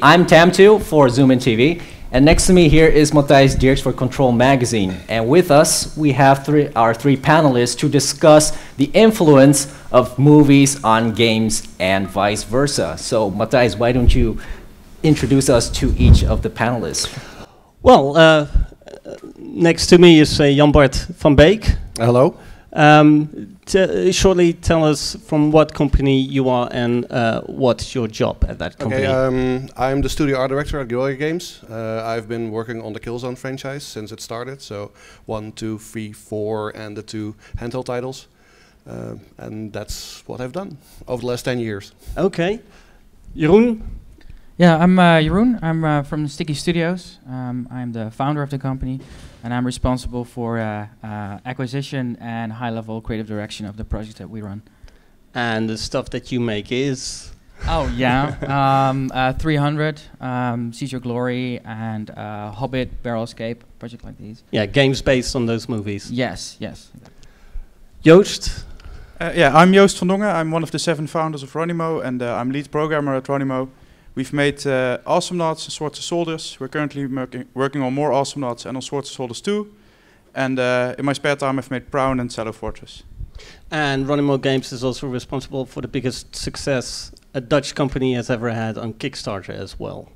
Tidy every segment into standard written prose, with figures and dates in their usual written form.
I'm Tamtu for Zoomin TV, and next to me here is Matthijs Dierckx for Control Magazine. And with us, we have our three panelists to discuss the influence of movies on games and vice versa. So, Matthijs, why don't you introduce us to each of the panelists? Well, next to me is Jan-Bart van Beek. Hello. Shortly tell us from what company you are and what's your job at that company. Okay, I'm the studio art director at Guerrilla Games. I've been working on the Killzone franchise since it started, so 1, 2, 3, 4 and the 2 handheld titles. And that's what I've done over the last 10 years. Okay. Jeroen? Yeah, I'm Jeroen. I'm from Sticky Studios. I'm the founder of the company, and I'm responsible for acquisition and high-level creative direction of the projects that we run. And the stuff that you make is? Oh, yeah. 300, Seize Your Glory, and Hobbit, Barrel Escape, project like these. Yeah, games based on those movies. Yes, yes. Joost? Yeah, I'm Joost van Dongen. I'm one of the 7 founders of Ronimo, and I'm lead programmer at Ronimo. We've made Awesomnauts and Swords of Soldiers. We're currently working on more Awesomnauts and on Swords of Soldiers 2. And in my spare time, I've made Prown and Shadow Fortress. And Ronimo Games is also responsible for the biggest success a Dutch company has ever had on Kickstarter as well.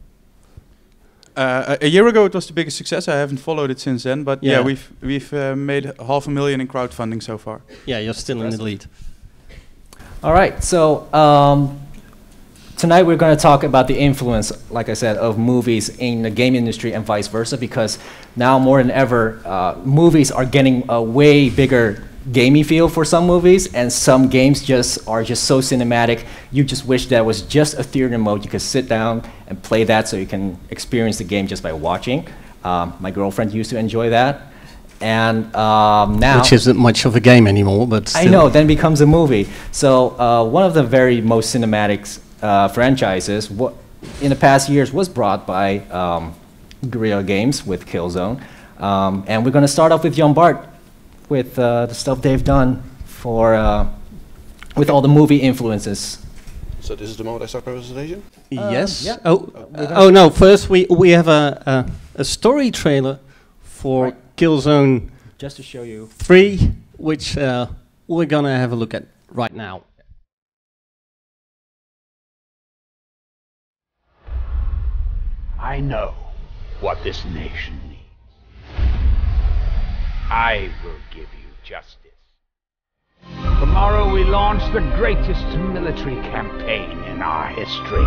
A year ago, it was the biggest success. I haven't followed it since then, but yeah, we've made $500,000 in crowdfunding so far. Yeah, you're still in the lead. All right, so tonight we're going to talk about the influence, like I said, of movies in the game industry and vice versa, because now more than ever, movies are getting a way bigger gamey feel for some movies, and some games are just so cinematic, you just wish that was just a theater mode. You could sit down and play that so you can experience the game just by watching. My girlfriend used to enjoy that. And now, which isn't much of a game anymore, but still. I know, then becomes a movie. So one of the very most cinematic franchises in the past years was brought by Guerrilla Games with Killzone. And we're going to start off with Jan-Bart with the stuff they've done with all the movie influences. So this is the moment I start my presentation? Yes. Yeah. Oh no, first we have a story trailer for Killzone just to show you 3, which we're going to have a look at right now. I know what this nation needs. I will give you justice. Tomorrow we launch the greatest military campaign in our history.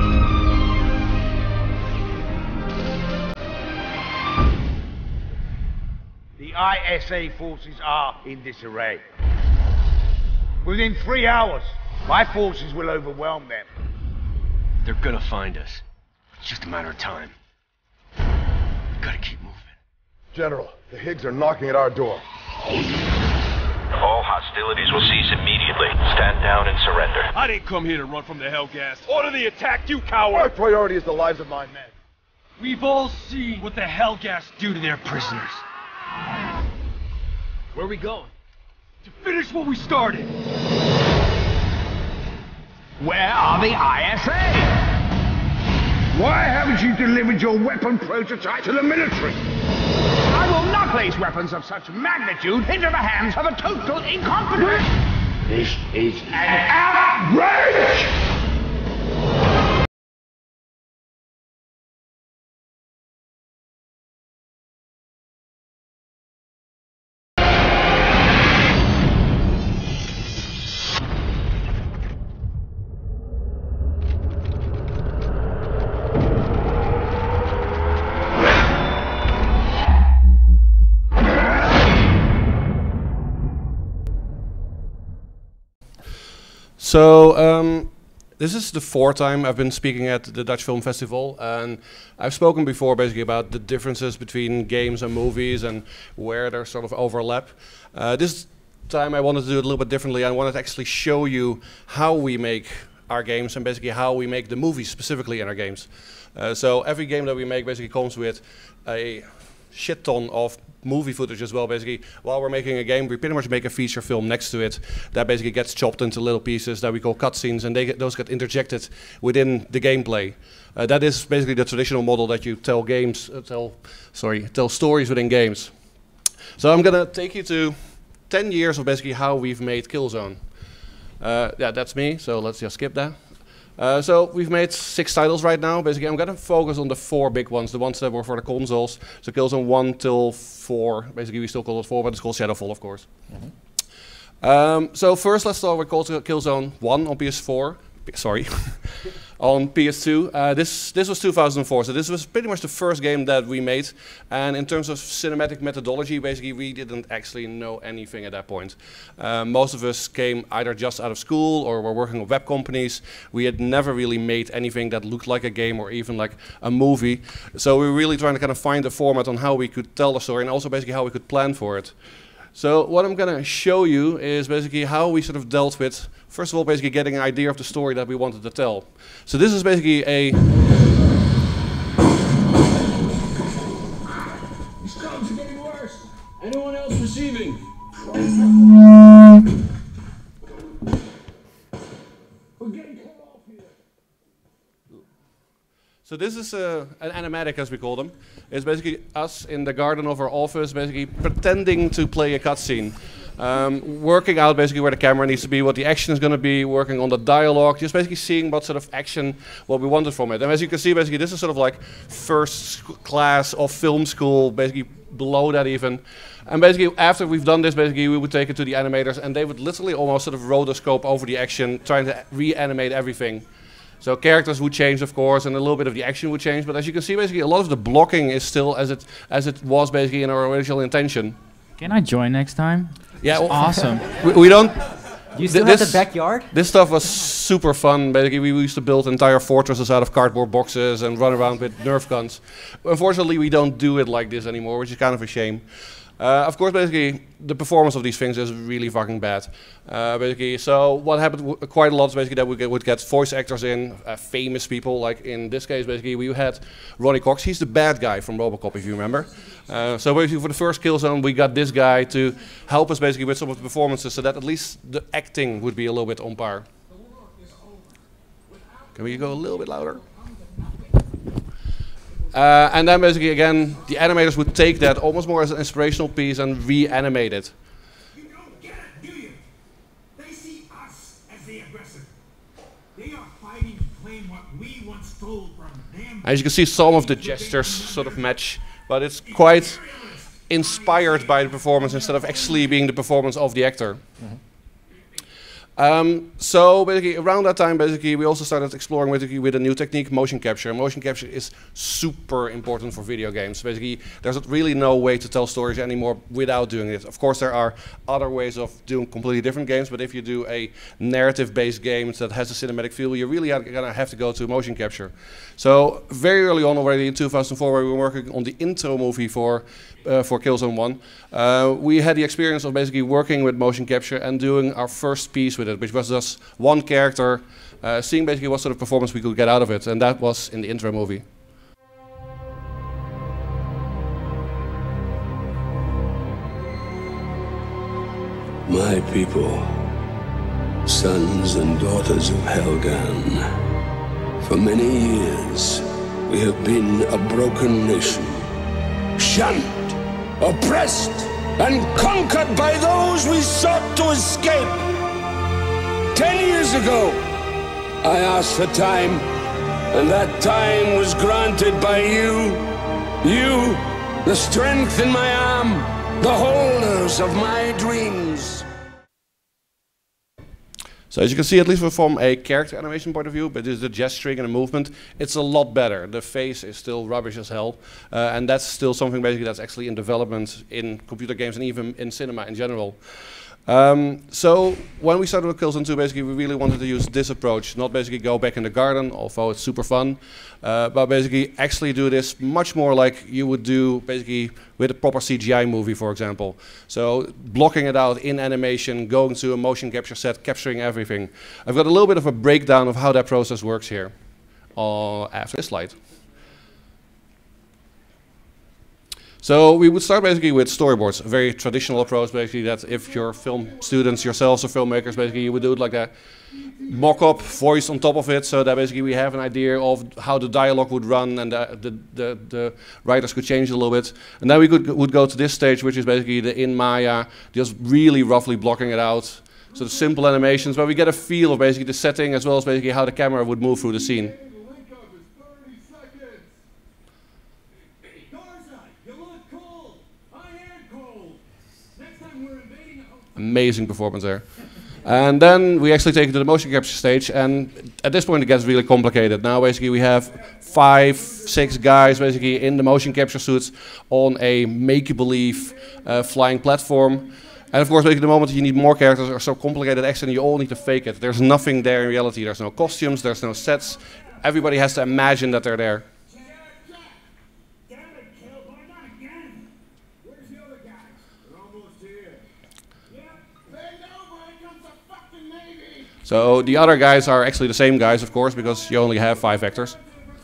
The ISA forces are in disarray. Within 3 hours, my forces will overwhelm them. They're gonna find us. It's just a matter of time. Gotta keep moving. General, the Higgs are knocking at our door. All hostilities will cease immediately. Stand down and surrender. I didn't come here to run from the Hellgas. Order the attack, you coward! Our priority is the lives of my men. We've all seen what the Hellgas do to their prisoners. Where are we going? To finish what we started. Where are the ISA? Why haven't you delivered your weapon prototype to the military? I will not place weapons of such magnitude into the hands of a total incompetent. This is an outrage! So this is the 4th time I've been speaking at the Dutch Film Festival, and I've spoken before basically about the differences between games and movies and where there's sort of overlap. This time I wanted to do it a little bit differently. I wanted to actually show you how we make our games and basically how we make the movies specifically in our games. So every game that we make basically comes with a shit ton of movie footage as well. Basically, while we're making a game, we pretty much make a feature film next to it that basically gets chopped into little pieces that we call cutscenes, and those get interjected within the gameplay. That is basically the traditional model that you tell tell stories within games. So I'm gonna take you to 10 years of basically how we've made Killzone. Yeah, that's me. So let's just skip that. So we've made 6 titles right now. Basically, I'm gonna focus on the 4 big ones, the ones that were for the consoles. So Killzone 1 till 4. Basically, we still call it 4, but it's called Shadowfall, of course. So first, let's start with Killzone 1 on PS4. Sorry, on PS2. This was 2004, so this was pretty much the first game that we made. And in terms of cinematic methodology, basically, we didn't actually know anything at that point. Most of us came either just out of school or were working with web companies. We had never really made anything that looked like a game or even like a movie. So we were really trying to kind of find a format on how we could tell the story and also basically how we could plan for it. So what I'm going to show you is basically how we sort of dealt with, first of all, basically getting an idea of the story that we wanted to tell. So this is basically a... These cogs are getting worse. Anyone else receiving? We're getting cut off here. So this is an animatic, as we call them. It's basically us in the garden of our office, basically pretending to play a cutscene. Working out basically where the camera needs to be, what the action is going to be, working on the dialogue, just basically seeing what sort of action, what we wanted from it. And as you can see, basically this is sort of like first class of film school, basically below that even. And basically after we've done this, basically we would take it to the animators and they would literally almost sort of rotoscope over the action, trying to reanimate everything. So characters would change, of course, and a little bit of the action would change. But as you can see, basically, a lot of the blocking is still as it was basically in our original intention. Can I join next time? Yeah, well, awesome. We don't. You still have the backyard? This stuff was super fun. Basically, we used to build entire fortresses out of cardboard boxes and run around with Nerf guns. Unfortunately, we don't do it like this anymore, which is kind of a shame. Of course, basically, the performance of these things is really fucking bad. Basically, so what happened quite a lot is basically that we would get voice actors in, famous people. Like in this case, basically, we had Ronnie Cox. He's the bad guy from RoboCop, if you remember. So basically, for the first Killzone, we got this guy to help us basically with some of the performances, so that at least the acting would be a little bit on par. Can we go a little bit louder? And then basically again, the animators would take that almost more as an inspirational piece and reanimate it. You don't get it, do you? They see us as the aggressor. They are fighting to claim what we once stole from them. As you can see, some of the gestures sort of match, but it's quite inspired by the performance instead of actually being the performance of the actor. So basically around that time, basically we also started exploring with a new technique, motion capture. Motion capture is super important for video games. Basically, there's really no way to tell stories anymore without doing it. Of course, there are other ways of doing completely different games, but if you do a narrative-based game that has a cinematic feel, you really are gonna have to go to motion capture. So very early on, already in 2004, where we were working on the intro movie for Killzone 1, we had the experience of basically working with motion capture and doing our first piece with it, which was just one character, seeing basically what sort of performance we could get out of it, and that was in the intro movie. My people, sons and daughters of Helgan, for many years we have been a broken nation, shunned, oppressed, and conquered by those we sought to escape. 10 years ago, I asked for time, and that time was granted by you. You, the strength in my arm, the holders of my dreams. So as you can see, at least from a character animation point of view, but the gesturing and the movement, it's a lot better. The face is still rubbish as hell, and that's still something basically that's actually in development in computer games and even in cinema in general. So when we started with Killzone 2, basically we really wanted to use this approach, not basically go back in the garden, although it's super fun, but basically actually do this much more like you would do basically with a proper CGI movie, for example. So blocking it out in animation, going to a motion capture set, capturing everything. I've got a little bit of a breakdown of how that process works here after this slide. So we would start basically with storyboards, a very traditional approach basically, that if you're film students yourselves or filmmakers, basically you would do it like a mock-up voice on top of it, so that basically we have an idea of how the dialogue would run and the writers could change it a little bit. And then we would go to this stage, which is basically the in Maya, just really roughly blocking it out. So the simple animations, where we get a feel of basically the setting as well as basically how the camera would move through the scene. Amazing performance there. And then we actually take it to the motion capture stage, and at this point it gets really complicated. Now basically we have 5, 6 guys basically in the motion capture suits on a make-believe flying platform. And of course basically the moment you need more characters are so complicated action, you all need to fake it. There's nothing there in reality. There's no costumes, there's no sets. Everybody has to imagine that they're there. So the other guys are actually the same guys, of course, because you only have 5 actors.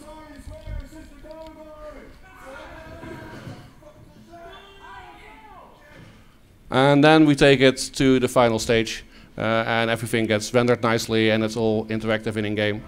And then we take it to the final stage, and everything gets rendered nicely, and it's all interactive and in-game.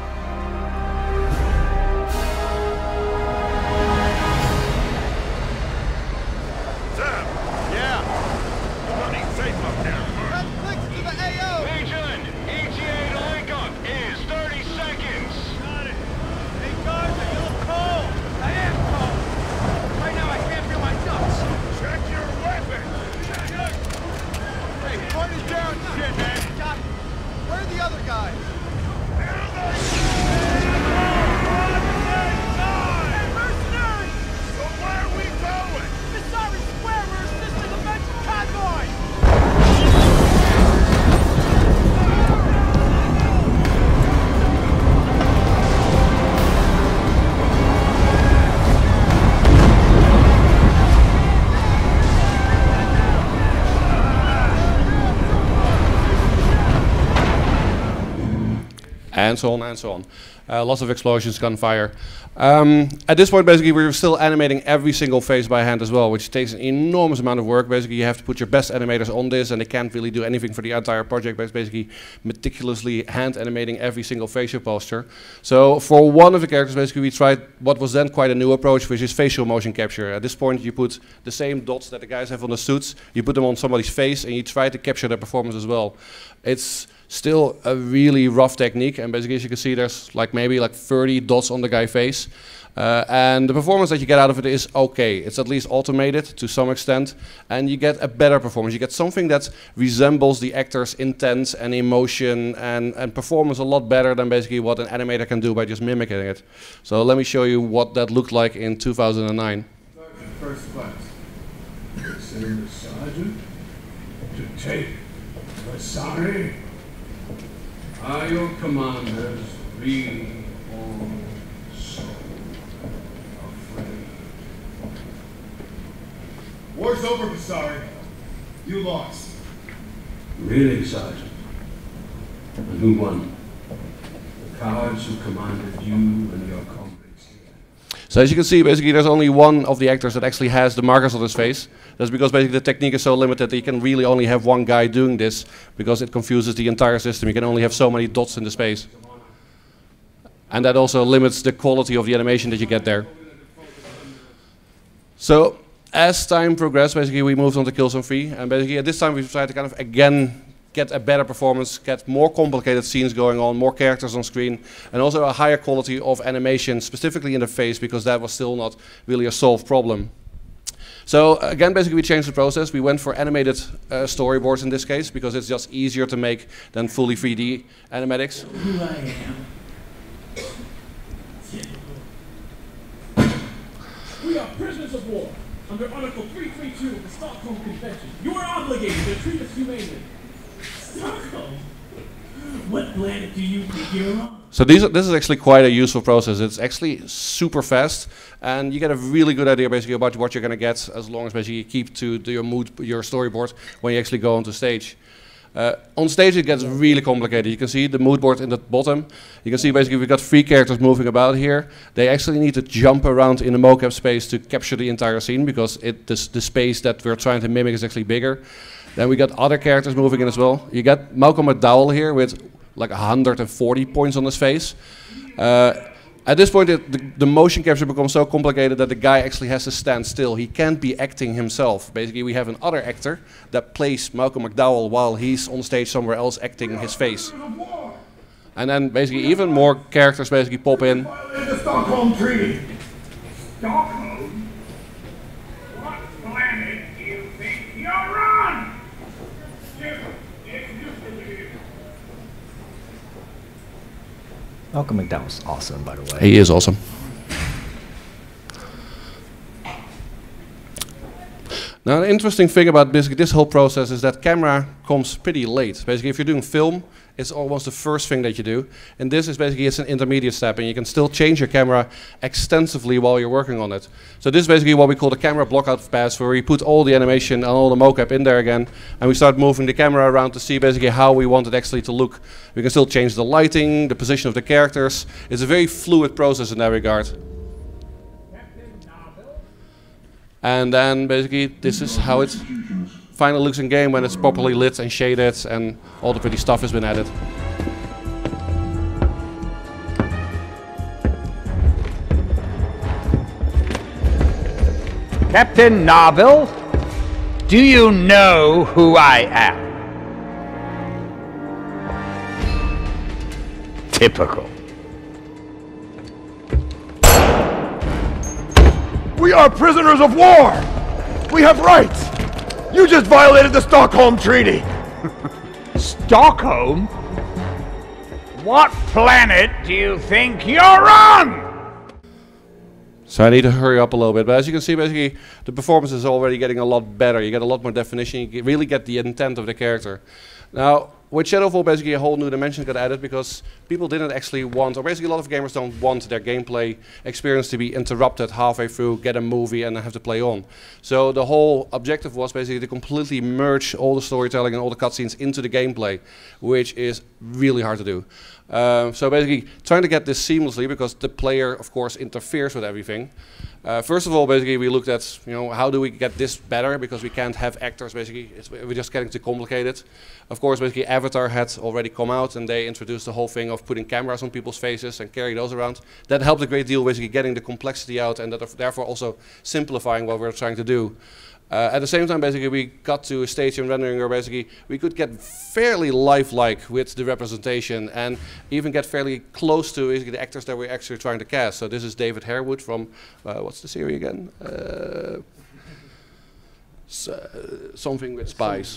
And so on and so on. Lots of explosions, gunfire. At this point, basically, we're still animating every single phase by hand as well, which takes an enormous amount of work. Basically, you have to put your best animators on this, and they can't really do anything for the entire project, but it's basically meticulously hand animating every single facial posture. So for one of the characters, basically, we tried what was then quite a new approach, which is facial motion capture. At this point, you put the same dots that the guys have on the suits, you put them on somebody's face, and you try to capture their performance as well. It's still a really rough technique, and basically as you can see there's maybe 30 dots on the guy's face, and the performance that you get out of it is okay. It's at least automated to some extent, and you get a better performance. You get something that resembles the actor's intent and emotion and performance a lot better than basically what an animator can do by just mimicking it. So let me show you what that looked like in 2009. First class. Consider the sergeant to take Vasari. Are your commanders really all so afraid? War's over, Vasari. You lost. Really, Sergeant? And who won? The cowards who commanded you and your comrades here. So as you can see, basically there's only one of the actors that actually has the markers on his face. That's because basically the technique is so limited that you can really only have one guy doing this, because it confuses the entire system. You can only have so many dots in the space. And that also limits the quality of the animation that you get there. So as time progressed, basically we moved on to Kill Zone 3, and basically at this time we've tried to kind of again get a better performance, get more complicated scenes going on, more characters on screen, and also a higher quality of animation, specifically in the face, because that was still not really a solved problem. So again, basically we changed the process. We went for animated storyboards in this case, because it's just easier to make than fully 3D animatics. Who I am. We are prisoners of war under Article 332 of the Stockholm Convention. You are obligated to treat us humanely. Stockholm? What planet do you think you're on? So this is actually quite a useful process. It's actually super fast, and you get a really good idea basically about what you're going to get, as long as basically you keep to your mood, your storyboard when you actually go onto stage. On stage it gets really complicated. You can see the mood board in the bottom. You can see basically we've got 3 characters moving about here. They actually need to jump around in the mocap space to capture the entire scene because the space that we're trying to mimic is actually bigger. Then we got other characters moving in as well. You got Malcolm McDowell here with like 140 points on his face. At this point, the motion capture becomes so complicated that the guy actually has to stand still. He can't be acting himself. Basically, we have another actor that plays Malcolm McDowell while he's on stage somewhere else acting his face. And then basically even more characters basically pop in. The Stockholm Treaty. Stockholm? What planet do you think you're on? Malcolm McDowell's awesome, by the way. He is awesome. Now, the interesting thing about basically this whole process is that camera comes pretty late. Basically, if you're doing film, it's almost the first thing that you do. And this is basically, it's an intermediate step, and you can still change your camera extensively while you're working on it. So this is basically what we call the camera blockout pass, where we put all the animation and all the mocap in there again, and we start moving the camera around to see basically how we want it actually to look. We can still change the lighting, the position of the characters. It's a very fluid process in that regard. And then basically this is how it finally looks in game when it's properly lit and shaded and all the pretty stuff has been added. Captain Narville, do you know who I am? Typical. We are prisoners of war! We have rights! You just violated the Stockholm Treaty! Stockholm? What planet do you think you're on? So I need to hurry up a little bit, but as you can see basically the performance is already getting a lot better. You get a lot more definition, you really get the intent of the character. Now, with Shadowfall basically a whole new dimension got added because people didn't actually want, or basically a lot of gamers don't want their gameplay experience to be interrupted halfway through, get a movie and then have to play on. So the whole objective was basically to completely merge all the storytelling and all the cutscenes into the gameplay, which is really hard to do. So basically trying to get this seamlessly because the player of course interferes with everything. First of all, basically we looked at, how do we get this better because we can't have actors basically, we're just getting too complicated. Of course, basically Avatar had already come out and they introduced the whole thing of putting cameras on people's faces and carry those around. That helped a great deal basically getting the complexity out and therefore also simplifying what we're trying to do. At the same time, basically, we got to a stage in rendering where basically we could get fairly lifelike with the representation and even get fairly close to basically the actors that we're actually trying to cast. So this is David Harewood from, what's the series again? Something with spies.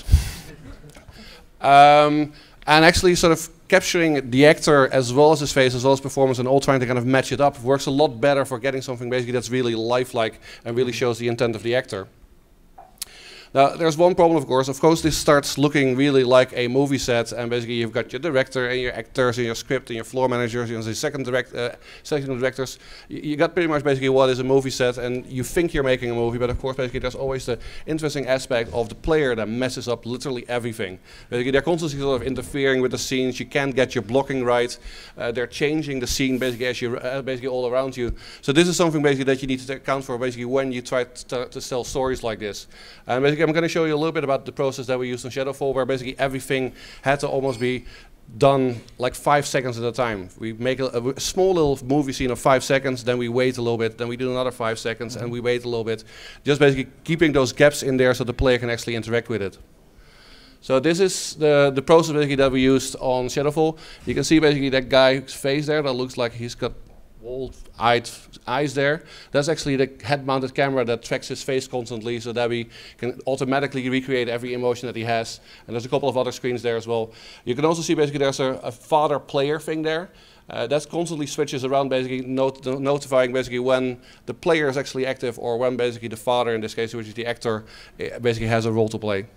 And actually sort of capturing the actor as well as his face, as well as performance, and all trying to kind of match it up works a lot better for getting something basically that's really lifelike and really shows the intent of the actor. Now, there's one problem, of course. This starts looking really like a movie set, and basically you've got your director and your actors and your script and your floor managers and the second directors. You got pretty much basically what is a movie set, and you think you're making a movie, but of course basically there's always the interesting aspect of the player that messes up literally everything. Basically they're constantly sort of interfering with the scenes. You can't get your blocking right. They're changing the scene basically as you basically all around you. So this is something basically that you need to account for basically when you try to tell stories like this. And basically I'm going to show you a little bit about the process that we used on Shadowfall, where basically everything had to almost be done like 5 seconds at a time. We make a small little movie scene of 5 seconds, then we wait a little bit, then we do another 5 seconds, and we wait a little bit. Just basically keeping those gaps in there so the player can actually interact with it. So this is the process basically that we used on Shadowfall. You can see basically that guy's face there that looks like he's got wall-eyed eyes there. That's actually the head-mounted camera that tracks his face constantly so that we can automatically recreate every emotion that he has. And there's a couple of other screens there as well. You can also see basically there's a father-player thing there. That constantly switches around basically notifying basically when the player is actually active or when basically the father, in this case which is the actor, basically has a role to play.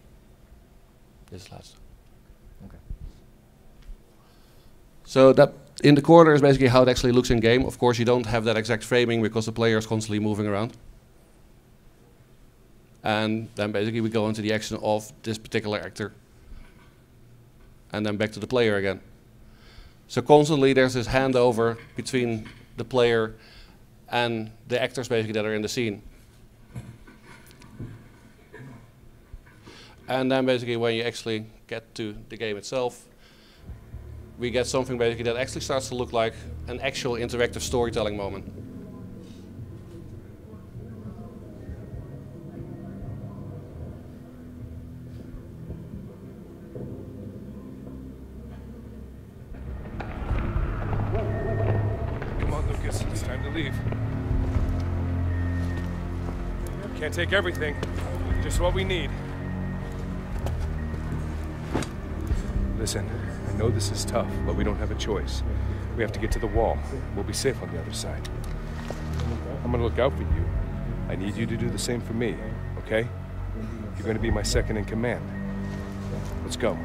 This last. Okay. So that In the corner is basically how it actually looks in game. Of course, you don't have that exact framing because the player is constantly moving around. And then basically we go into the action of this particular actor. And then back to the player again. So constantly there's this handover between the player and the actors basically that are in the scene. And then basically when you actually get to the game itself, we get something basically that actually starts to look like an actual interactive storytelling moment. Come on, Lucas. It's time to leave. Can't take everything. Just what we need. Listen, I know this is tough, but we don't have a choice. We have to get to the wall. We'll be safe on the other side. I'm gonna look out for you. I need you to do the same for me, okay? You're gonna be my second in command. Let's go.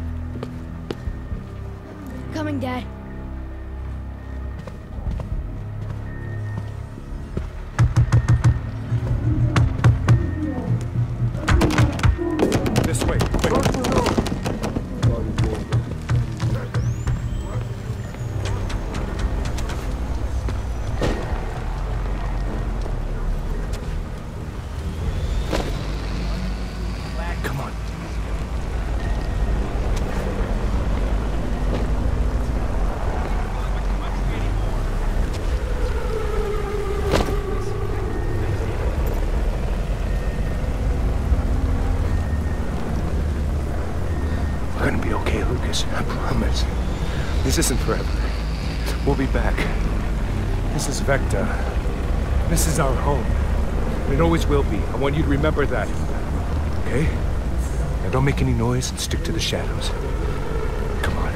Coming, Dad. This way, quick. This isn't forever. We'll be back. This is Vecta. This is our home. And it always will be. I want you to remember that. Okay? Now don't make any noise and stick to the shadows. Come on.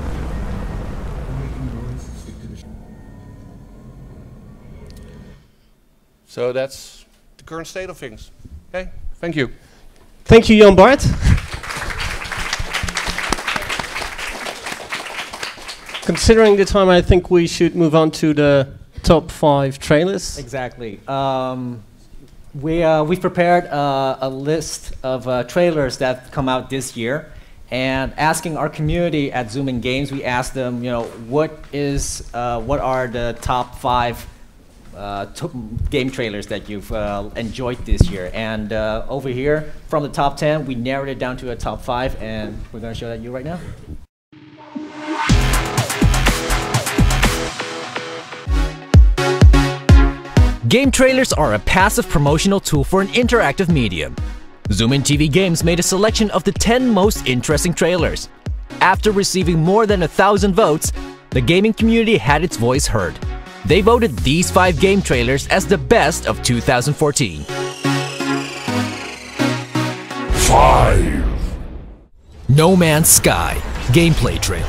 So that's the current state of things. Okay, thank you. Thank you, Jan-Bart. Considering the time, I think we should move on to the top 5 trailers. Exactly. We've prepared a list of trailers that come out this year, and asking our community at Zoomin Games, we asked them, what are the top 5 game trailers that you've enjoyed this year? And over here, from the top 10, we narrowed it down to a top 5, and we're going to show that to you right now. Game trailers are a passive promotional tool for an interactive medium. Zoomin TV Games made a selection of the 10 most interesting trailers. After receiving more than 1,000 votes, the gaming community had its voice heard. They voted these 5 game trailers as the best of 2014. 5. No Man's Sky gameplay trailer.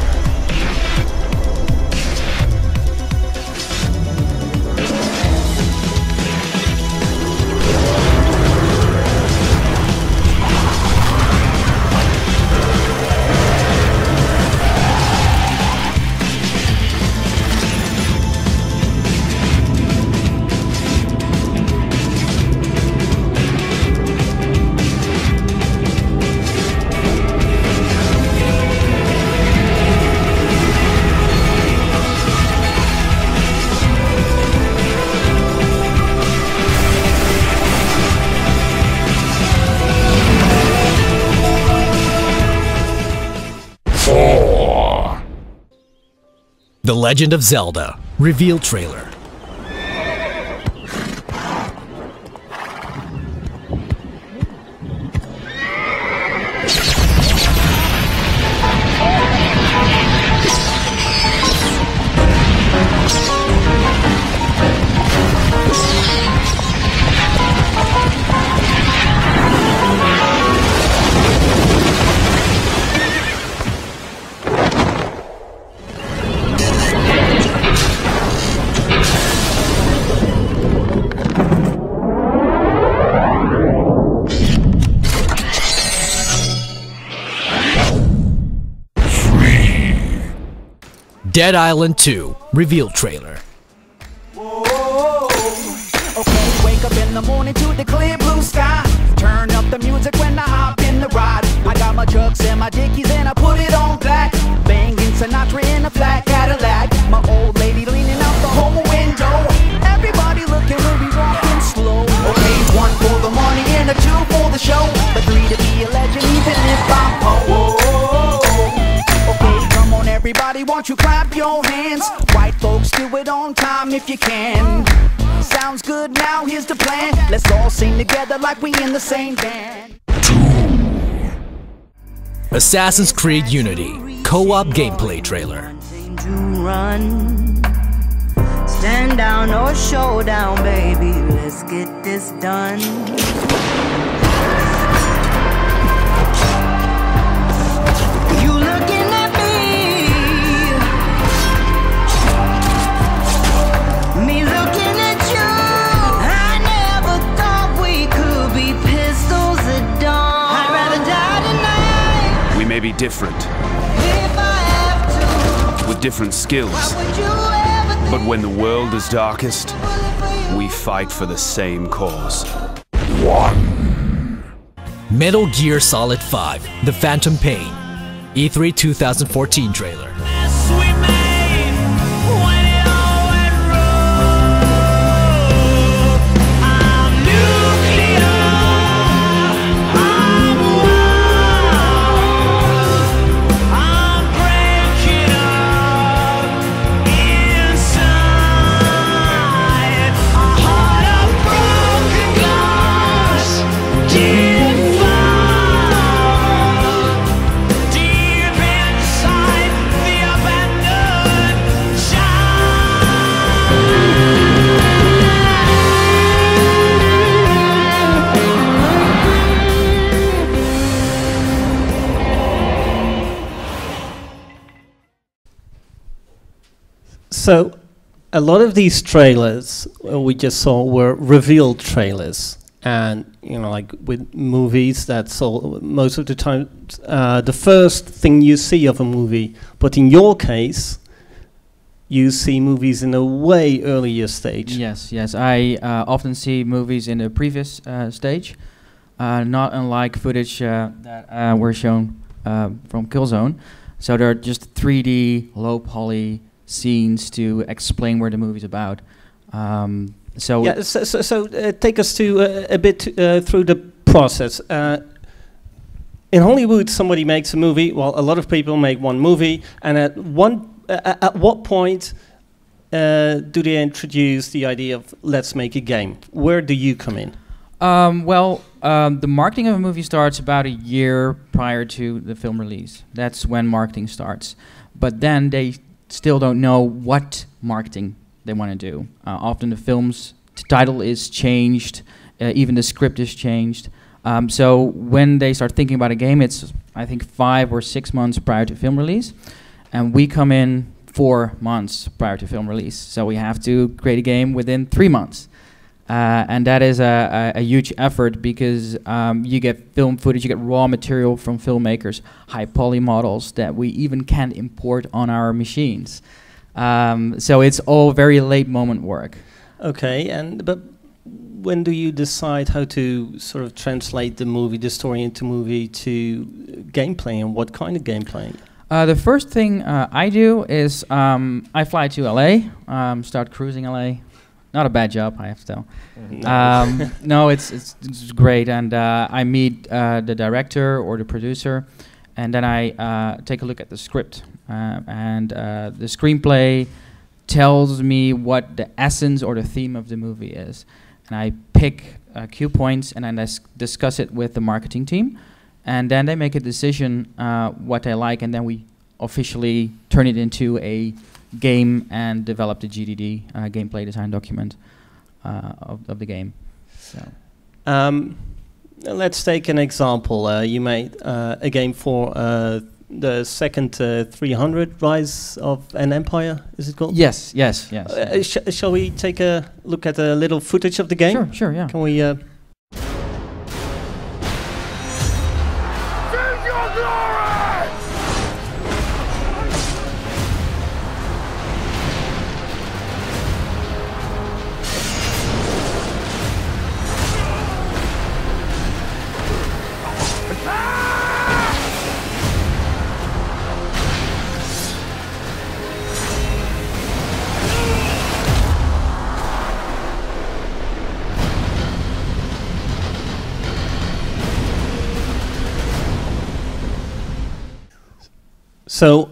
The Legend of Zelda reveal trailer. Dead Island 2 reveal trailer. Okay, wake up in the morning to the clear blue sky. Turn up the music when I hop in the ride. I got my chucks and my dickies and I put it on black. Banging Sinatra in a flat Cadillac. My old lady leaning out the whole window. Everybody looking when we walking slow. Okay, 1 for the money and a 2 for the show. But 3 to be a legend even if I'm poor. Okay, come on everybody, won't you clap your hands? White folks, do it on time if you can. Sounds good, now here's the plan. Let's all sing together like we in the same band. Assassin's Creed Unity co-op gameplay trailer. Run. Stand down or showdown, baby. Let's get this done. You looking at me? Me looking at you. I never thought we could be pistols at dawn. I'd rather die tonight. We may be different, If I have to. with different skills, Would you ever think but when the world is darkest, we fight for the same cause. Metal Gear Solid 5 The Phantom Pain E3 2014 trailer. So, a lot of these trailers we just saw were revealed trailers, and you know, like with movies, that's all. Most of the time, the first thing you see of a movie. But in your case, you see movies in a way earlier stage. Yes, yes. I often see movies in the previous stage, not unlike footage that were shown from Killzone. So they're just 3D, low poly scenes to explain where the movie's about. So take us to a bit through the process. In Hollywood, somebody makes a movie. Well, a lot of people make one movie, and at what point do they introduce the idea of let's make a game? Where do you come in? The marketing of a movie starts about a year prior to the film release. That's when marketing starts. But then they still don't know what marketing they want to do. Often the film's title is changed, even the script is changed. So when they start thinking about a game, it's I think 5 or 6 months prior to film release, and we come in 4 months prior to film release. So we have to create a game within 3 months. And that is a huge effort because you get film footage, you get raw material from filmmakers, high poly models that we even can't import on our machines. So it's all very late moment work. Okay, but when do you decide how to sort of translate the story into movie to gameplay, and what kind of gameplay? The first thing I do is I fly to LA, start cruising LA. Not a bad job, I have to tell. No, it's great, and I meet the director or the producer, and then I take a look at the script, and the screenplay tells me what the essence or the theme of the movie is, and I pick key points and I discuss it with the marketing team, and then they make a decision what they like, and then we officially turn it into a game and develop the GDD, gameplay design document of the game. So. Let's take an example. You made a game for the second 300 Rise of an Empire, is it called? Yes. Shall we take a look at a little footage of the game? Sure, yeah. Can we... So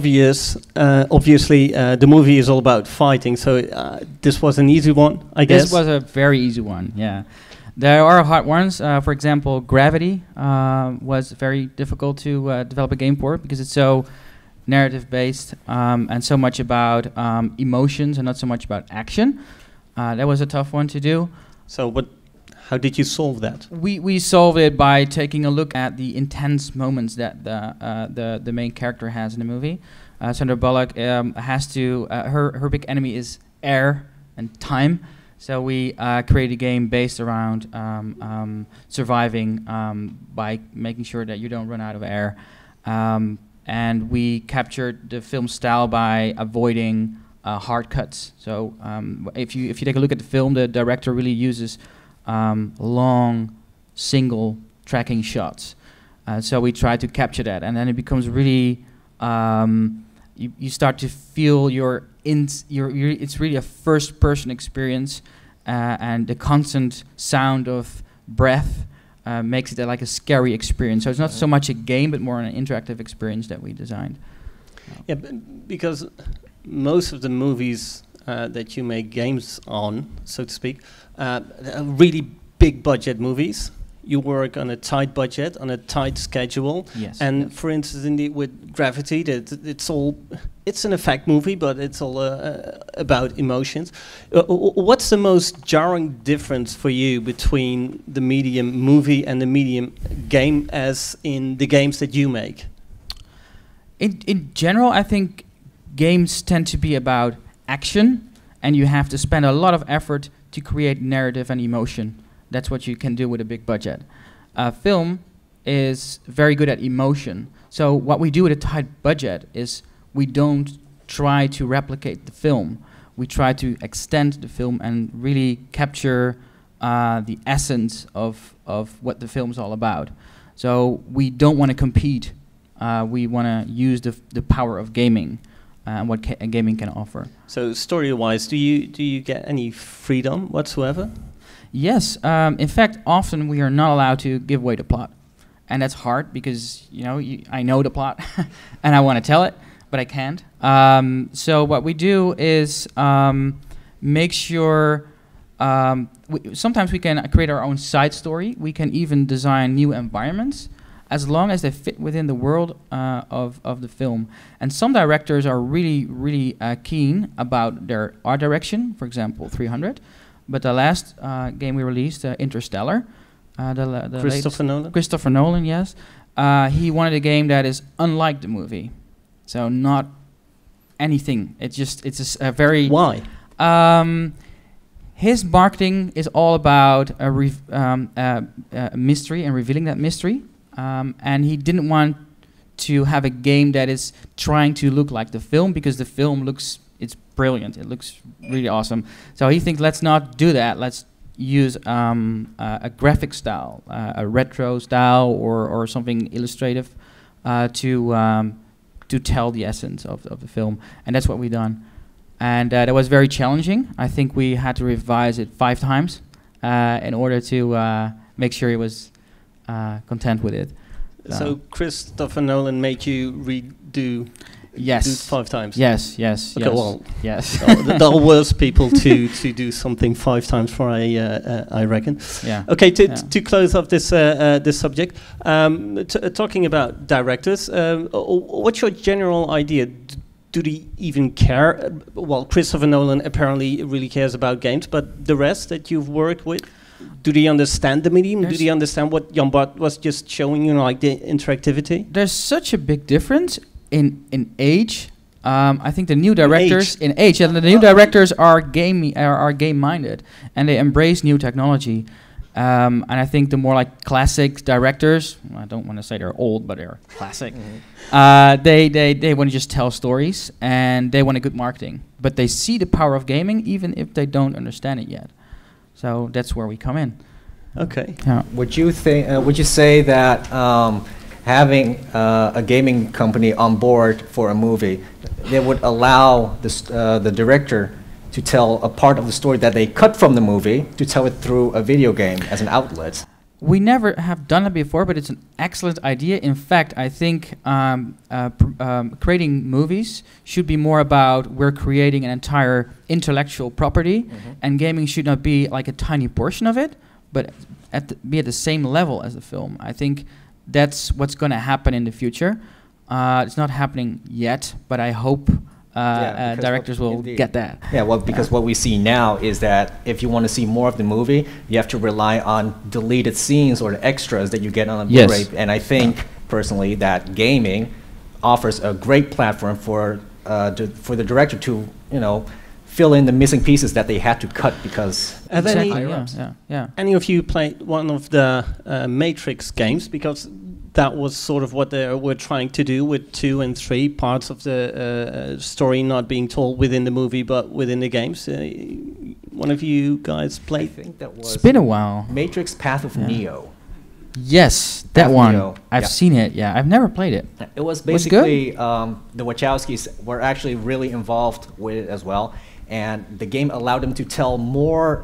obviously, the movie is all about fighting. So this was an easy one, I guess. This was a very easy one. Yeah, there are hard ones. For example, Gravity was very difficult to develop a game for because it's so narrative based and so much about emotions and not so much about action. That was a tough one to do. So how did you solve that? We solved it by taking a look at the intense moments that the main character has in the movie. Sandra Bullock has to her big enemy is air and time. So we created a game based around surviving by making sure that you don't run out of air. And we captured the film style by avoiding hard cuts. So if you take a look at the film, the director really uses long single tracking shots. So we try to capture that, and then it becomes really you start to feel it's really a first person experience, and the constant sound of breath makes it like a scary experience. So it's not so much a game, but more an interactive experience that we designed. Yeah, because most of the movies that you make games on, so to speak, are really big budget movies. You work on a tight budget, on a tight schedule. Yes. And for instance, with Gravity, it's an effect movie, but it's all about emotions. What's the most jarring difference for you between the medium movie and the medium game, as in the games that you make? In general, I think games tend to be about action, and you have to spend a lot of effort to create narrative and emotion. That's what you can do with a big budget. Film is very good at emotion. So what we do with a tight budget is we don't try to replicate the film. We try to extend the film and really capture the essence of what the film's all about. So we don't want to compete. We want to use the power of gaming and what gaming can offer. So story-wise, do you get any freedom whatsoever? Yes. In fact, often we are not allowed to give away the plot, and that's hard because I know the plot and I want to tell it, but I can't. So what we do is make sure. Sometimes we can create our own side story. We can even design new environments, as long as they fit within the world of the film. And some directors are really keen about their art direction. For example, 300. But the last game we released, Interstellar, the Christopher Nolan? Christopher Nolan, yes. He wanted a game that is unlike the movie. So not anything. It's a very... Why? His marketing is all about a mystery and revealing that mystery. And he didn't want to have a game that is trying to look like the film, because the film it's brilliant. It looks really awesome. So he thinks, let's not do that. Let's use a graphic style, a retro style, or something illustrative to tell the essence of the film. And that's what we've done. And that was very challenging. I think we had to revise it 5 times in order to make sure he was content with it. So Christopher Nolan made you redo... Yes. Do it 5 times. Yes. Okay, well, yes. There are worse people to do something 5 times for, I reckon. Yeah. Okay, to close off this this subject, talking about directors, what's your general idea? Do they even care? Well, Christopher Nolan apparently really cares about games, but the rest that you've worked with, do they understand the medium? Do they understand what Jan-Bart was just showing, like the interactivity? There's such a big difference in age. I think the new directors the new directors are game-minded, and they embrace new technology. And I think the more like classic directors, I don't want to say they're old, but they're classic. They want to just tell stories, and they want a good marketing. But they see the power of gaming, even if they don't understand it yet. So that's where we come in. Okay. Yeah. Would you say that having a gaming company on board for a movie, they would allow the director to tell a part of the story that they cut from the movie to tell it through a video game as an outlet? We never have done it before, but it's an excellent idea. In fact, I think creating movies should be more about we're creating an entire intellectual property, and gaming should not be like a tiny portion of it, but be at the same level as the film. I think that's what's going to happen in the future. It's not happening yet, but I hope directors will get that. Yeah, well, because what we see now is that if you want to see more of the movie, you have to rely on deleted scenes or the extras that you get on a Blu-ray. And I think, personally, that gaming offers a great platform for the director to, fill in the missing pieces that they had to cut because any of you played one of the Matrix games? Because that was sort of what they were trying to do with 2 and 3 parts of the story not being told within the movie but within the games. One of you guys played? I think that was... It's been a while. Matrix Path of Neo. Yes, that one. I've seen it, I've never played it. It was basically, the Wachowskis were actually really involved with it as well. And the game allowed them to tell more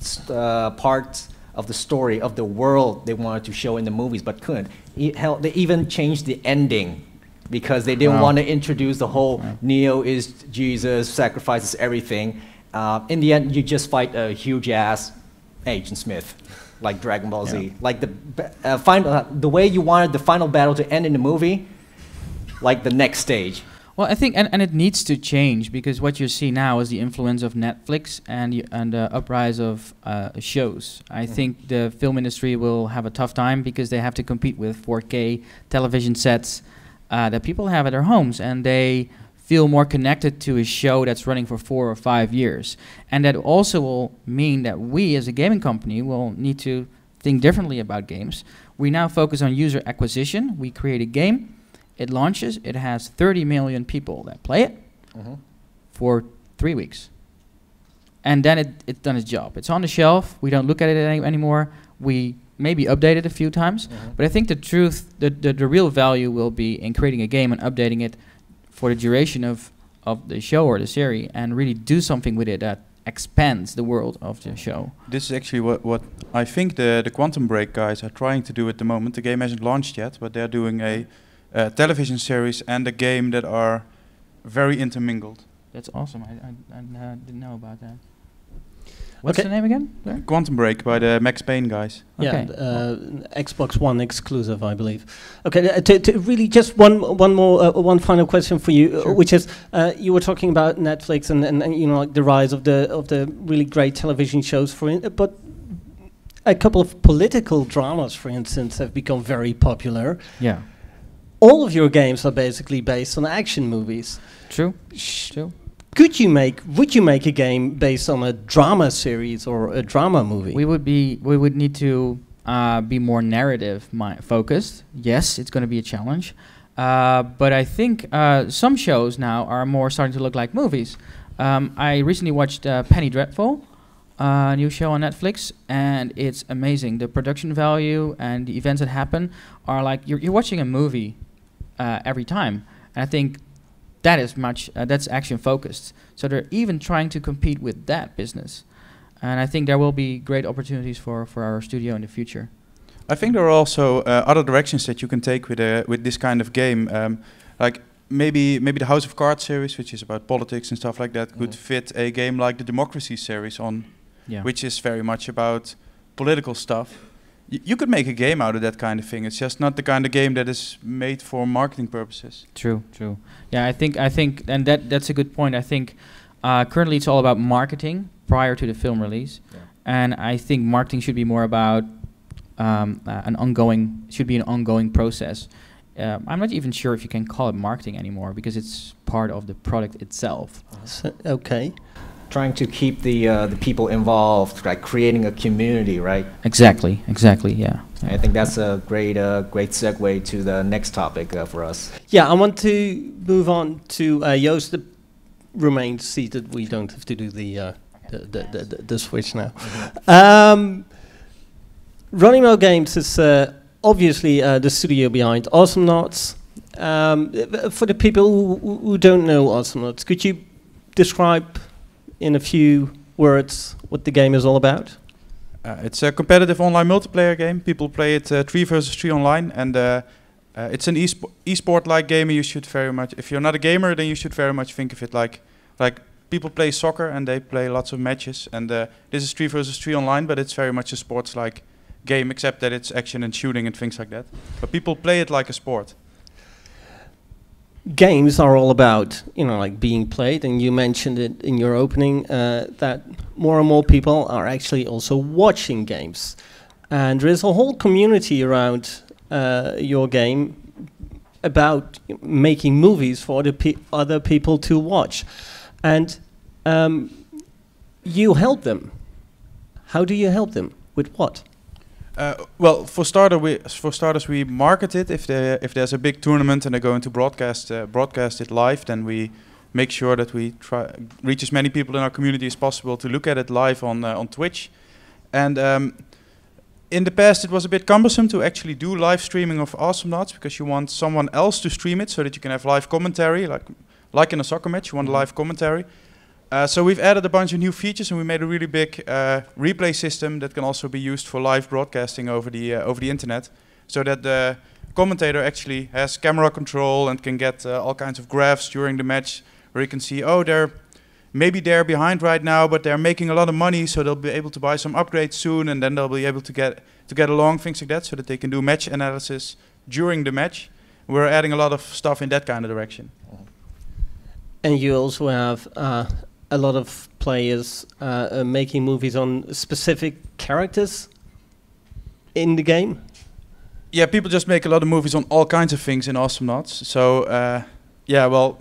parts of the story of the world they wanted to show in the movies, but couldn't. They even changed the ending because they didn't want to introduce the whole Neo is Jesus, sacrifices everything. In the end, you just fight a huge-ass Agent Smith, like Dragon Ball Z. Like the way you wanted the final battle to end in the movie, like the next stage. Well, I think, and it needs to change because what you see now is the influence of Netflix and the uprise of shows. I think the film industry will have a tough time because they have to compete with 4K television sets that people have at their homes, and they feel more connected to a show that's running for 4 or 5 years. And that also will mean that we, as a gaming company, will need to think differently about games. We now focus on user acquisition. We create a game. It launches, it has 30 million people that play it for 3 weeks. And then it's done its job. It's on the shelf, we don't look at it anymore, we maybe update it a few times, but I think the truth, the real value will be in creating a game and updating it for the duration of the show or the series and really do something with it that expands the world of the show. This is actually what I think the Quantum Break guys are trying to do at the moment. The game hasn't launched yet, but they're doing a television series and a game that are very intermingled. That's awesome. I didn't know about that. What's the name again? Quantum Break by the Max Payne guys. Yeah, Xbox One exclusive, I believe. Okay, to really just one final question for you, which is you were talking about Netflix and like the rise of the really great television shows but a couple of political dramas, for instance, have become very popular. Yeah. All of your games are basically based on action movies. True. Would you make a game based on a drama series or a drama movie? We would need to be more narrative focused. Yes, it's going to be a challenge, but I think some shows now are more starting to look like movies. I recently watched Penny Dreadful, a new show on Netflix, and it's amazing. The production value and the events that happen are like you're watching a movie every time, and I think that is that's action focused. So they're even trying to compete with that business, and I think there will be great opportunities for our studio in the future. I think there are also other directions that you can take with this kind of game, like maybe the House of Cards series, which is about politics and stuff like that, could fit a game like the Democracy series which is very much about political stuff. You could make a game out of that kind of thing. It's just not the kind of game that is made for marketing purposes. True. Yeah, I think, and that's a good point. I think currently it's all about marketing prior to the film release, and I think marketing should be more about an ongoing process. I'm not even sure if you can call it marketing anymore because it's part of the product itself. Okay. Trying to keep the people involved, like creating a community, right? Exactly, yeah. I think that's a great segue to the next topic for us. Yeah, I want to move on to Joost. Remain seated. We don't have to do the switch now. Ronimo Games is obviously the studio behind Awesomenauts. For the people who don't know Awesomenauts, could you describe in a few words what the game is all about? It's a competitive online multiplayer game. People play it 3 versus 3 online, and it's an esport-like game. You should very much, if you're not a gamer, then you should very much think of it like people play soccer and they play lots of matches. And this is 3 versus 3 online, but it's very much a sports-like game, except that it's action and shooting and things like that. But people play it like a sport. Games are all about, like being played, and you mentioned it in your opening that more and more people are actually also watching games, and there is a whole community around your game about making movies for other people to watch, and you help them. How do you help them? With what? Well, for starters, we market it. If there's a big tournament and they're going to broadcast it live, then we make sure that we reach as many people in our community as possible to look at it live on Twitch. And in the past, it was a bit cumbersome to actually do live streaming of Awesomnauts, because you want someone else to stream it so that you can have live commentary, like in a soccer match. You want live commentary. So we've added a bunch of new features, and we made a really big replay system that can also be used for live broadcasting over the internet, so that the commentator actually has camera control and can get all kinds of graphs during the match, where you can see, oh, maybe they're behind right now, but they're making a lot of money, so they'll be able to buy some upgrades soon, and then they'll be able to get along, things like that, so that they can do match analysis during the match. We're adding a lot of stuff in that kind of direction. And you also have a lot of players making movies on specific characters in the game? Yeah, people just make a lot of movies on all kinds of things in Awesomnauts. So yeah, well,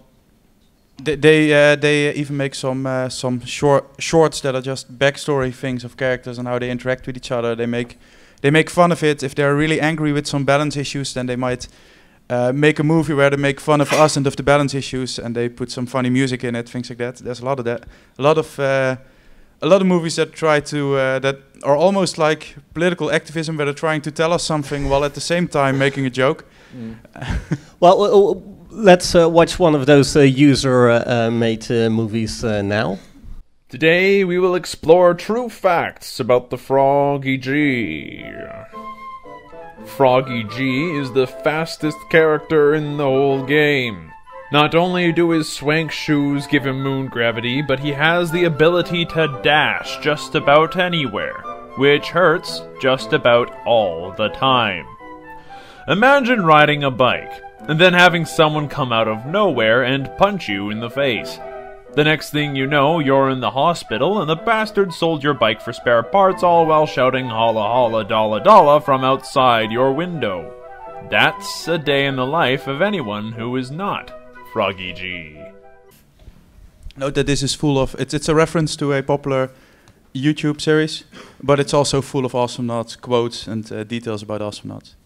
they even make some shorts that are just backstory things of characters and how they interact with each other. They make fun of it. If they're really angry with some balance issues, then they might make a movie where they make fun of us and of the balance issues, and they put some funny music in it, things like that. There's a lot of that. A lot of movies that try to that are almost like political activism, where they're trying to tell us something while at the same time making a joke. Well, let's watch one of those user-made movies now. Today we will explore true facts about the Froggy G. Froggy G is the fastest character in the whole game. Not only do his swank shoes give him moon gravity, but he has the ability to dash just about anywhere, which hurts just about all the time. Imagine riding a bike, and then having someone come out of nowhere and punch you in the face. The next thing you know, you're in the hospital, and the bastard sold your bike for spare parts, all while shouting holla holla dolla dolla from outside your window. That's a day in the life of anyone who is not Froggy G. Note that this is full of, it's a reference to a popular YouTube series, but it's also full of Awesomnauts quotes and details about Awesomnauts.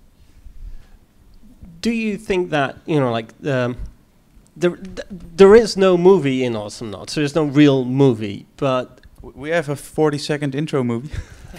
Do you think that, there is no movie in Awesomnauts, so there's no real movie, but... We have a 40-second intro movie.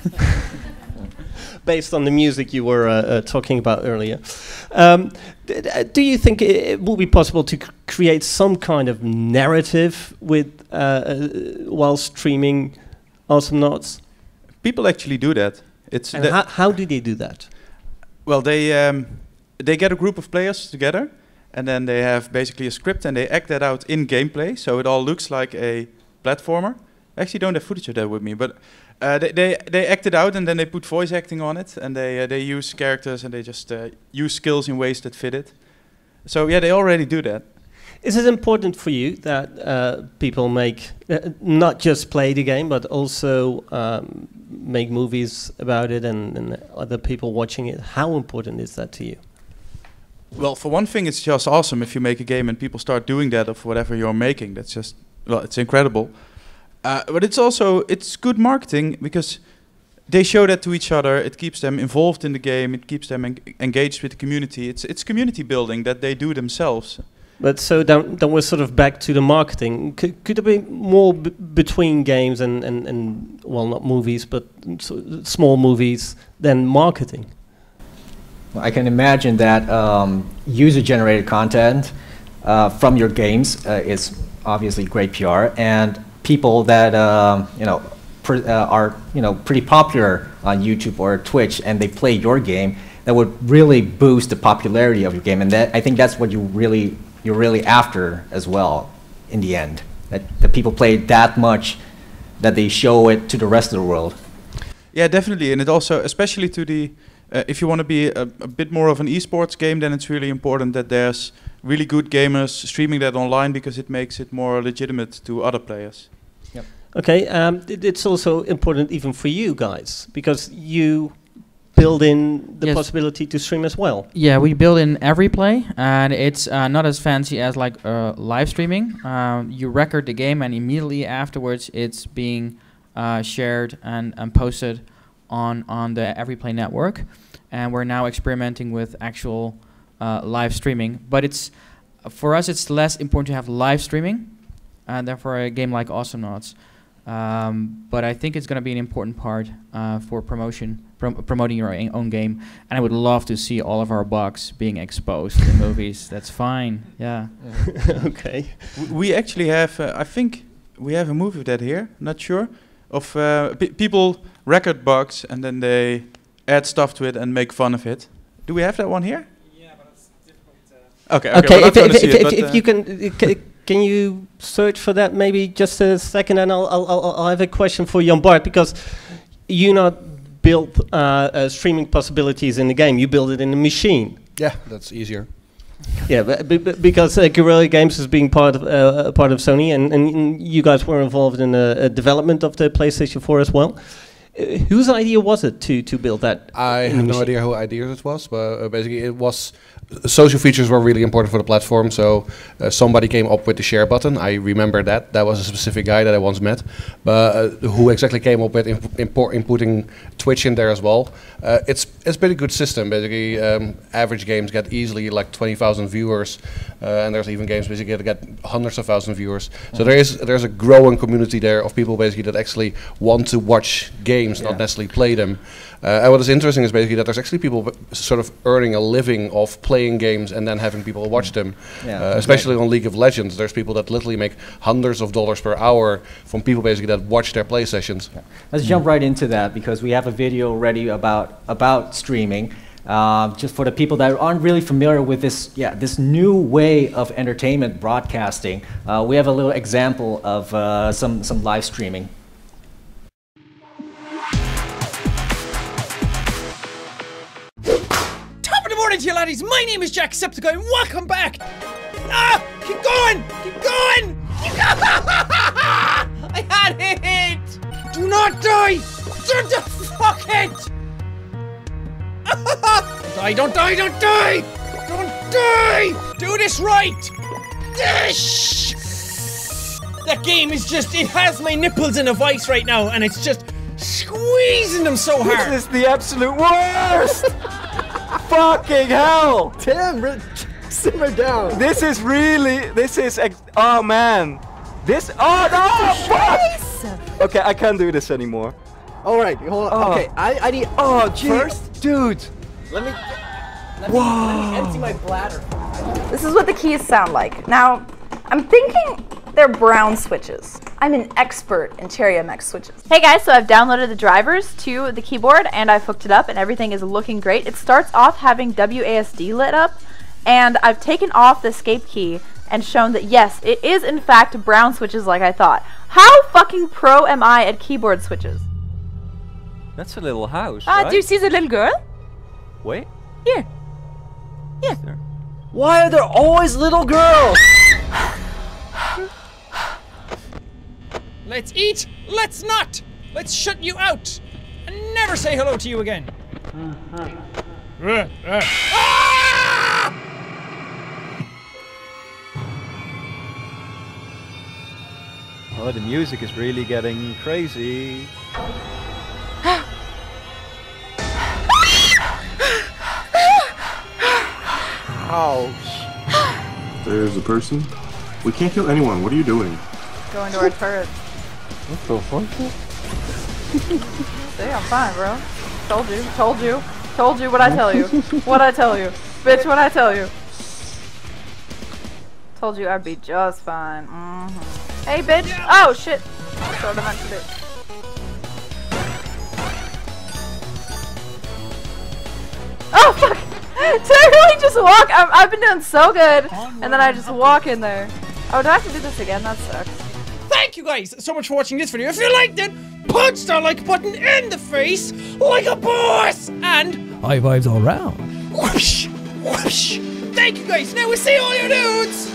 Based on the music you were talking about earlier. Do you think it would be possible to create some kind of narrative with while streaming Awesomnauts? People actually do that. How do they do that? Well, they get a group of players together, and then they have basically a script, and they act that out in gameplay, so it all looks like a platformer. I actually don't have footage of that with me, but they act it out, and then they put voice acting on it, and they use characters, and they just use skills in ways that fit it. So yeah, they already do that. Is it important for you that people make, not just play the game, but also make movies about it and other people watching it? How important is that to you? Well, for one thing, it's just awesome if you make a game and people start doing that of whatever you're making. That's just, well, it's incredible. But it's good marketing, because they show that to each other. It keeps them involved in the game. It keeps them engaged with the community. It's community building that they do themselves. But so then we're sort of back to the marketing. Could there be more between games and well, not movies, but small movies than marketing? Well, I can imagine that user-generated content from your games is obviously great PR, and people that are pretty popular on YouTube or Twitch and they play your game, that would really boost the popularity of your game. And that, I think that's what you're really after as well in the end. That the people play it that much that they show it to the rest of the world. Yeah, definitely. And it also, especially to the, if you want to be a bit more of an esports game, then it's really important that there's really good gamers streaming that online, because it makes it more legitimate to other players. Yep. Okay, it's also important even for you guys, because you build in the possibility to stream as well. Yeah, we build in every play, and it's not as fancy as like live streaming. You record the game, and immediately afterwards it's being shared and posted on the EveryPlay network. And we're now experimenting with actual live streaming. But it's for us, it's less important to have live streaming than for a game like Awesomenauts. But I think it's going to be an important part for promoting your own game. And I would love to see all of our bugs being exposed in movies. That's fine. Yeah. Okay. We actually have, I think we have a movie of that here, not sure, of people record bugs and then they add stuff to it and make fun of it. Do we have that one here? Yeah, but it's difficult to... Okay, if you can you search for that maybe just a second, and I'll have a question for Jan-Bart, because you not build streaming possibilities in the game, you build it in the machine. Yeah, that's easier. Yeah, but because Guerrilla Games is being part of Sony, and you guys were involved in the development of the PlayStation 4 as well. Whose idea was it to build that? I have no idea who idea it was, but basically it was... Social features were really important for the platform, so somebody came up with the share button. I remember that. That was a specific guy that I once met. But who exactly came up with inputting Twitch in there as well? It's a pretty good system. Basically, average games get easily like 20,000 viewers, and there's even games basically that get hundreds of thousands of viewers. So there's a growing community there of people basically that actually want to watch games, not necessarily play them. And what is interesting is basically that there's actually people sort of earning a living of playing games and then having people watch them. Especially on League of Legends, there's people that literally make hundreds of dollars per hour from people basically that watch their play sessions. Let's jump right into that, because we have a video ready about streaming. Just for the people that aren't really familiar with this new way of entertainment broadcasting, we have a little example of some live streaming. Morning to you laddies, my name is Jacksepticeye and welcome back! Ah! Keep going! Keep going! I had it! Do not die! Fuck it! Don't die! Don't die! Don't die! Do this right! That game is just, it has my nipples in a vice right now and it's just squeezing them so hard! This is the absolute worst! Fucking hell! Tim, simmer down. This is oh man. Oh no! Fuck! Okay, I can't do this anymore. Alright, hold on. Okay, I need, gee. first, dude. Let me empty my bladder. This is what the keys sound like. Now, I'm thinking they're brown switches. I'm an expert in Cherry MX switches. Hey guys, so I've downloaded the drivers to the keyboard and I've hooked it up and everything is looking great. It starts off having WASD lit up, and I've taken off the escape key and shown that yes, it is in fact brown switches like I thought. How fucking pro am I at keyboard switches? That's a little house, right? Do you see the little girl? Wait. Here. Yeah. Why are there always little girls? Let's eat, let's not! Let's shut you out! And never say hello to you again! Ah! Oh, the music is really getting crazy. Ouch. There's a person. We can't kill anyone. What are you doing? Going to our turret. What the fuck? See, I'm fine, bro. Told you what I tell you. What I tell you. Bitch, what I tell you. Told you I'd be just fine. Hey, bitch. Oh, shit. I sort of mentioned it. Oh fuck! Did I really just walk? I've been doing so good, and then I just walk in there. Oh, do I have to do this again? That sucks. Thank you guys so much for watching this video. If you liked it, punch that like button in the face like a boss! And high vibes all round. whoosh, whoosh. Thank you guys. Now we see all your dudes.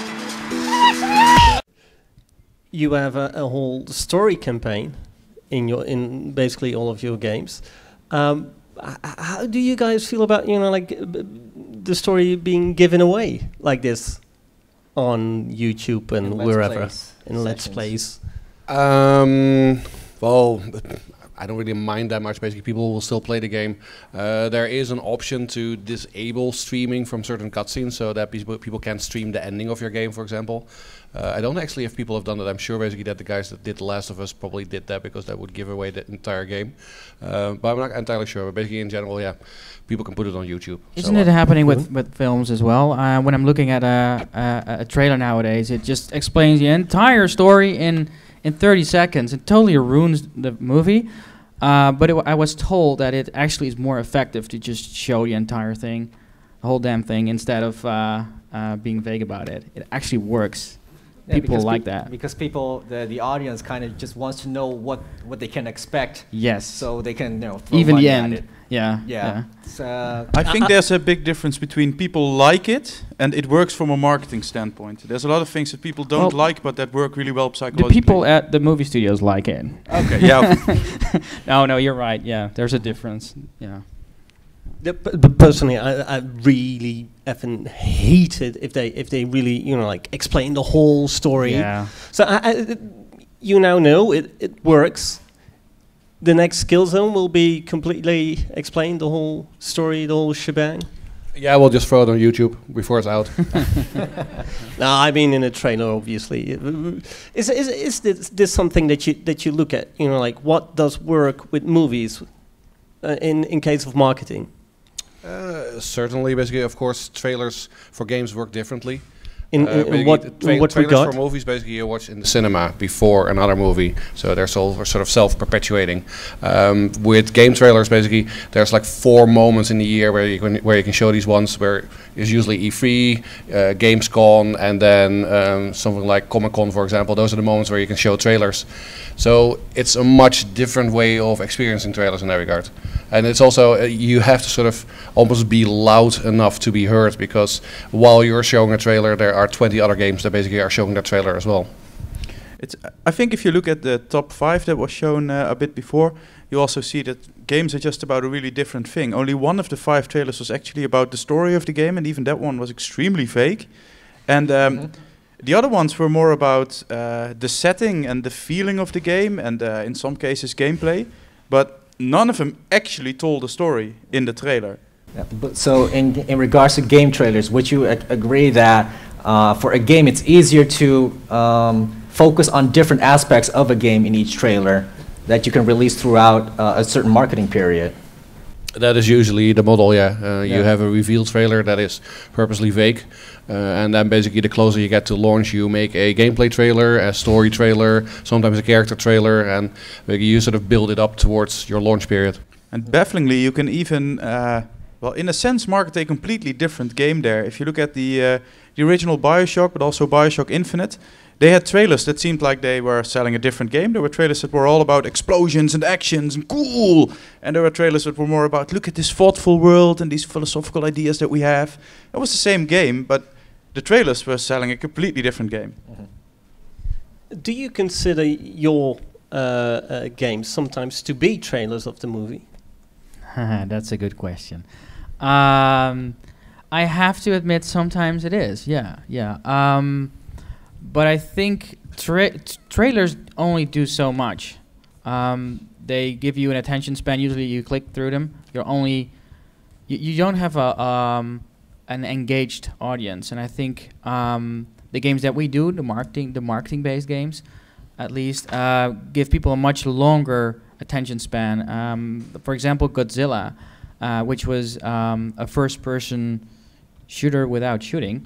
You have a whole story campaign in basically all of your games. How do you guys feel about the story being given away like this on YouTube and wherever in Let's Plays? Well, I don't really mind that much. Basically, people will still play the game. There is an option to disable streaming from certain cutscenes so that people can stream the ending of your game, for example. I don't actually if people have done that. I'm sure basically that the guys that did The Last of Us probably did that because that would give away the entire game. But I'm not entirely sure. But basically, in general, yeah, people can put it on YouTube. Isn't it happening with films as well? When I'm looking at a trailer nowadays, it just explains the entire story in 30 seconds. It totally ruins the movie. But I was told that it actually is more effective to just show the entire thing, the whole damn thing, instead of being vague about it. It actually works. Yeah, people like that. Because people, the audience kind of just wants to know what they can expect. Yes. So they can, throw even money the at end. it. Yeah. Yeah. I think there's a big difference between people like it and it works from a marketing standpoint. There's a lot of things that people don't like, but that work really well psychologically. The people at the movie studios like it. Okay, yeah. No, you're right. Yeah, there's a difference. Yeah. But personally, I really effing hate it if they really explain the whole story. Yeah. So you now know it works. The next skill zone will be completely explain the whole story, the whole shebang. Yeah, we'll just throw it on YouTube before it's out. No, I mean in a trailer, obviously. Is this something that you look at? What does work with movies in case of marketing? Certainly, basically, of course, trailers for games work differently. In what trailers regard? for movies, basically, you watch in the cinema before another movie, so they're sort of self-perpetuating. With game trailers, basically, there's like 4 moments in the year where you can show these ones. Where it's usually E3, Gamescom, and then something like Comic-Con, for example. Those are the moments where you can show trailers. So it's a much different way of experiencing trailers in that regard. And it's also, you have to sort of almost be loud enough to be heard, because while you're showing a trailer, there are 20 other games that basically are showing that trailer as well. I think if you look at the top 5 that was shown a bit before, you also see that games are just about a really different thing. Only one of the 5 trailers was actually about the story of the game, and even that one was extremely fake. And the other ones were more about the setting and the feeling of the game, and in some cases gameplay. But none of them actually told a story in the trailer. Yeah, but so in regards to game trailers, would you agree that for a game it's easier to focus on different aspects of a game in each trailer that you can release throughout a certain marketing period? That is usually the model, yeah. You have a reveal trailer that is purposely vague, and then basically the closer you get to launch, you make a gameplay trailer, a story trailer, sometimes a character trailer, and you sort of build it up towards your launch period. And bafflingly, you can even, well, in a sense, market a completely different game there. If you look at the original BioShock, but also BioShock Infinite, they had trailers that seemed like they were selling a different game. There were trailers that were all about explosions and actions and cool. And there were trailers that were more about, look at this thoughtful world and these philosophical ideas that we have. It was the same game, but the trailers were selling a completely different game. Mm-hmm. Do you consider your games sometimes to be trailers of the movie? That's a good question. I have to admit sometimes it is, yeah. But I think trailers only do so much. They give you an attention span. Usually, you click through them. You don't have an engaged audience. And I think the games that we do, the marketing-based games, at least, give people a much longer attention span. For example, Godzilla, which was a first-person shooter without shooting.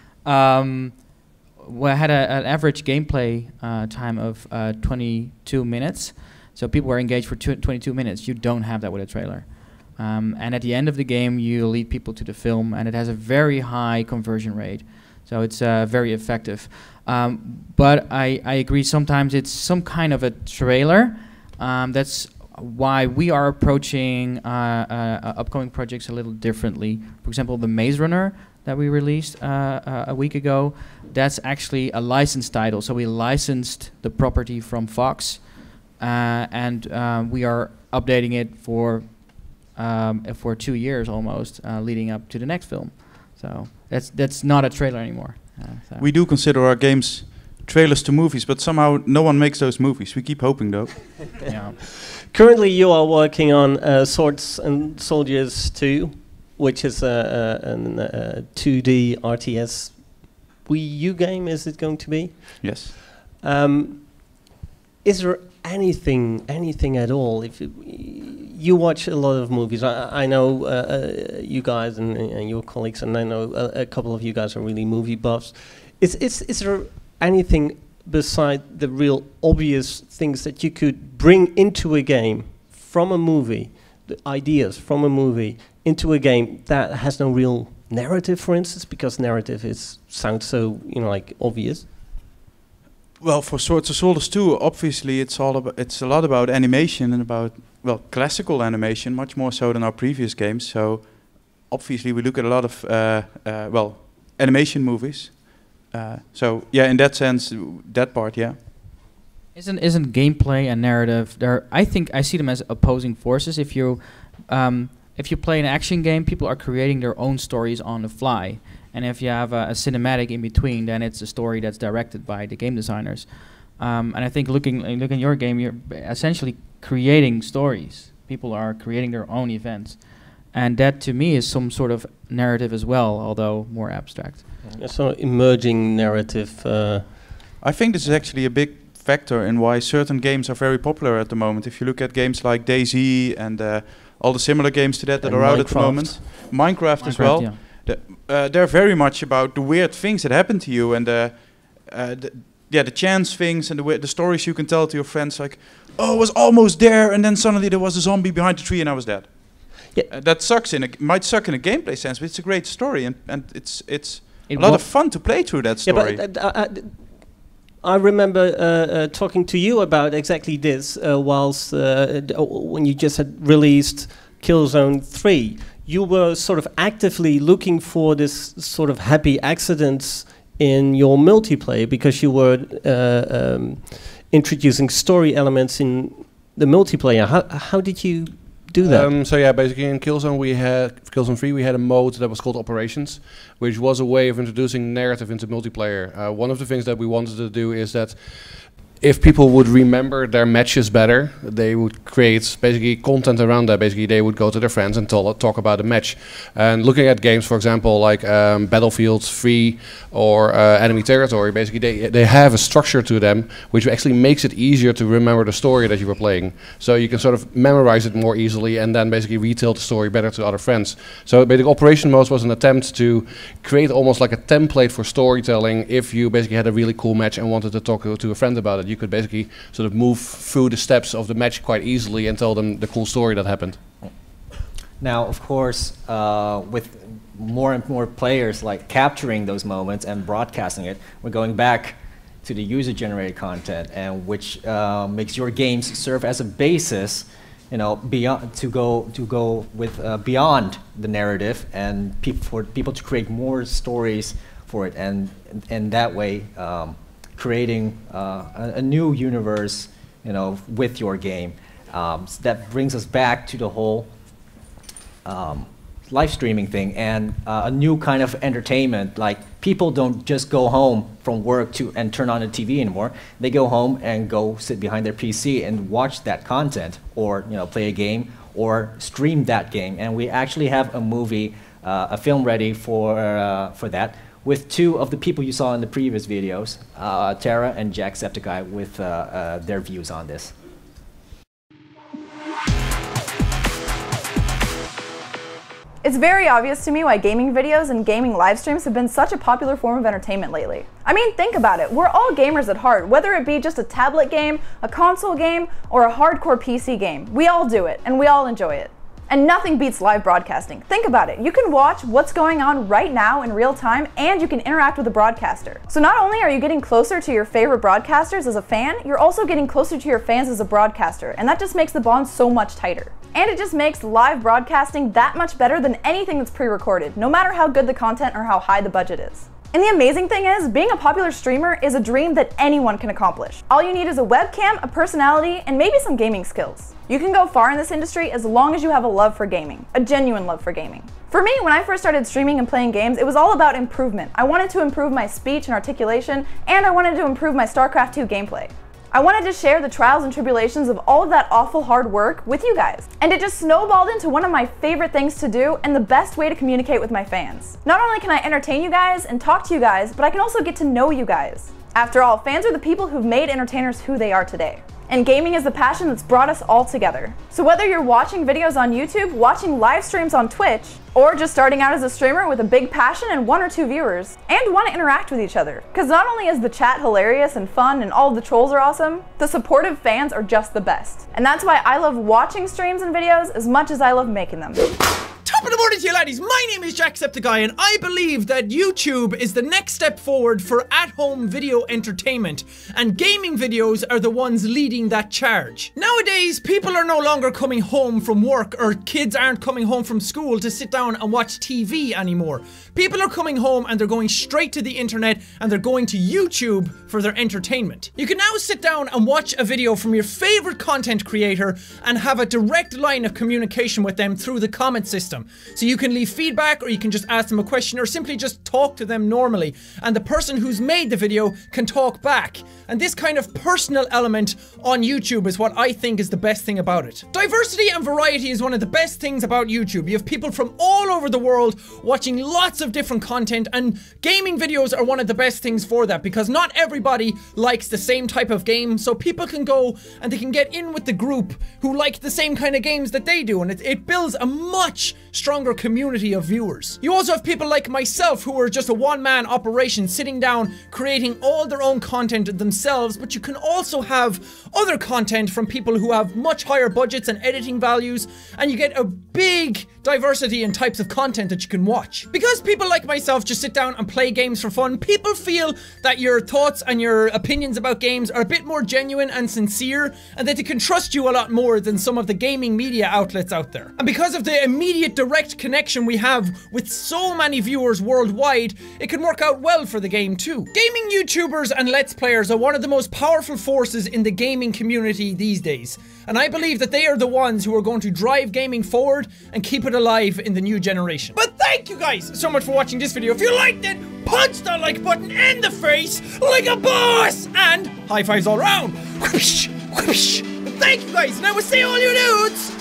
Well, had an average gameplay time of 22 minutes, so people were engaged for 22 minutes. You don't have that with a trailer. And at the end of the game, you lead people to the film, and it has a very high conversion rate. So it's very effective. But I agree, sometimes it's some kind of a trailer. That's why we are approaching upcoming projects a little differently. For example, the Maze Runner that we released a week ago, that's actually a licensed title. So we licensed the property from Fox, and we are updating it for 2 years almost, leading up to the next film. So that's not a trailer anymore. So. We do consider our games trailers to movies, but somehow no one makes those movies. We keep hoping, though. Yeah. Currently, you are working on Swords and Soldiers 2, which is a 2D RTS Wii U game, is it going to be? Yes. Is there anything at all? If you watch a lot of movies, I know you guys and your colleagues, and I know a couple of you guys are really movie buffs. Is there anything beside the real obvious things that you could bring into a game from a movie, the ideas from a movie into a game that has no real narrative, for instance, because narrative sounds so like obvious? Well, for Swords and Soldiers 2, obviously it's a lot about animation and about classical animation, much more so than our previous games. So obviously we look at a lot of animation movies. So yeah, in that sense, that part, yeah. Isn't gameplay and narrative I think I see them as opposing forces. If you play an action game, people are creating their own stories on the fly. And if you have a cinematic in between, then it's a story that's directed by the game designers. And I think looking at your game, you're essentially creating stories. People are creating their own events. And that, to me, is some sort of narrative as well, although more abstract. Yeah, so emerging narrative. I think this is actually a big factor in why certain games are very popular at the moment. If you look at games like DayZ and all the similar games to that are out at the moment. Minecraft as well. Yeah. They're very much about the weird things that happen to you and the chance things and the stories you can tell to your friends, like, oh, I was almost there and then suddenly there was a zombie behind the tree and I was dead. Yeah. That might suck in a gameplay sense, but it's a great story and it's a lot of fun to play through that story. Yeah, but I remember talking to you about exactly this whilst when you just had released Killzone 3. You were sort of actively looking for this sort of happy accidents in your multiplayer because you were introducing story elements in the multiplayer. How did you do that? So yeah, basically in Killzone 3 we had a mode that was called Operations, which was a way of introducing narrative into multiplayer. One of the things that we wanted to do is that if people would remember their matches better, they would create basically content around that. Basically, they would go to their friends and talk about the match. And looking at games, for example, like Battlefield 3 or Enemy Territory, basically they have a structure to them, which actually makes it easier to remember the story that you were playing. So you can sort of memorize it more easily and then basically retell the story better to other friends. So basically, Operation Mode was an attempt to create almost like a template for storytelling. If you basically had a really cool match and wanted to talk to a friend about it, you could basically sort of move through the steps of the match quite easily and tell them the cool story that happened. Now, of course, with more and more players like capturing those moments and broadcasting it, we're going back to the user-generated content, and which makes your games serve as a basis, beyond to go with beyond the narrative, and for people to create more stories for it, and that way. Creating a new universe, with your game. So that brings us back to the whole live streaming thing and a new kind of entertainment. Like, people don't just go home from work and turn on the TV anymore. They go home and go sit behind their PC and watch that content, or play a game or stream that game. And we actually have a film ready for that, with two of the people you saw in the previous videos, Tara and Jacksepticeye, with their views on this. It's very obvious to me why gaming videos and gaming live streams have been such a popular form of entertainment lately. I mean, think about it. We're all gamers at heart, whether it be just a tablet game, a console game, or a hardcore PC game. We all do it, and we all enjoy it. And nothing beats live broadcasting. Think about it. You can watch what's going on right now in real time, and you can interact with the broadcaster. So not only are you getting closer to your favorite broadcasters as a fan, you're also getting closer to your fans as a broadcaster, and that just makes the bond so much tighter. And it just makes live broadcasting that much better than anything that's pre-recorded, no matter how good the content or how high the budget is. And the amazing thing is, being a popular streamer is a dream that anyone can accomplish. All you need is a webcam, a personality, and maybe some gaming skills. You can go far in this industry as long as you have a love for gaming, a genuine love for gaming. For me, when I first started streaming and playing games, it was all about improvement. I wanted to improve my speech and articulation, and I wanted to improve my StarCraft 2 gameplay. I wanted to share the trials and tribulations of all of that awful hard work with you guys. And it just snowballed into one of my favorite things to do and the best way to communicate with my fans. Not only can I entertain you guys and talk to you guys, but I can also get to know you guys. After all, fans are the people who've made entertainers who they are today. And gaming is the passion that's brought us all together. So whether you're watching videos on YouTube, watching live streams on Twitch, or just starting out as a streamer with a big passion and 1 or 2 viewers, and want to interact with each other. Because not only is the chat hilarious and fun and all of the trolls are awesome, the supportive fans are just the best. And that's why I love watching streams and videos as much as I love making them. Top of the morning to you laddies, my name is Jacksepticeye and I believe that YouTube is the next step forward for at-home video entertainment, and gaming videos are the ones leading that charge. Nowadays, people are no longer coming home from work, or kids aren't coming home from school to sit down and watch TV anymore. People are coming home and they're going straight to the internet and they're going to YouTube for their entertainment. You can now sit down and watch a video from your favorite content creator and have a direct line of communication with them through the comment system. So you can leave feedback, or you can just ask them a question, or simply just talk to them normally, and the person who's made the video can talk back. And this kind of personal element on YouTube is what I think is the best thing about it. Diversity and variety is one of the best things about YouTube. You have people from all over the world watching lots of different content, and gaming videos are one of the best things for that, because not everybody likes the same type of game, so people can go and they can get in with the group who like the same kind of games that they do, and it builds a much stronger community of viewers. You also have people like myself who are just a one-man operation, sitting down creating all their own content themselves, but you can also have other content from people who have much higher budgets and editing values, and you get a big diversity in types of content that you can watch. Because people like myself just sit down and play games for fun, people feel that your thoughts and your opinions about games are a bit more genuine and sincere, and that they can trust you a lot more than some of the gaming media outlets out there. And because of the immediate direct connection we have with so many viewers worldwide, it can work out well for the game too. Gaming YouTubers and Let's Players are one of the most powerful forces in the gaming community these days, and I believe that they are the ones who are going to drive gaming forward and keep it alive in the new generation. But thank you guys so much for watching this video. If you liked it, punch that like button in the face like a boss, and high fives all around. Whoosh, whoosh. Thank you guys, and I will see all you dudes.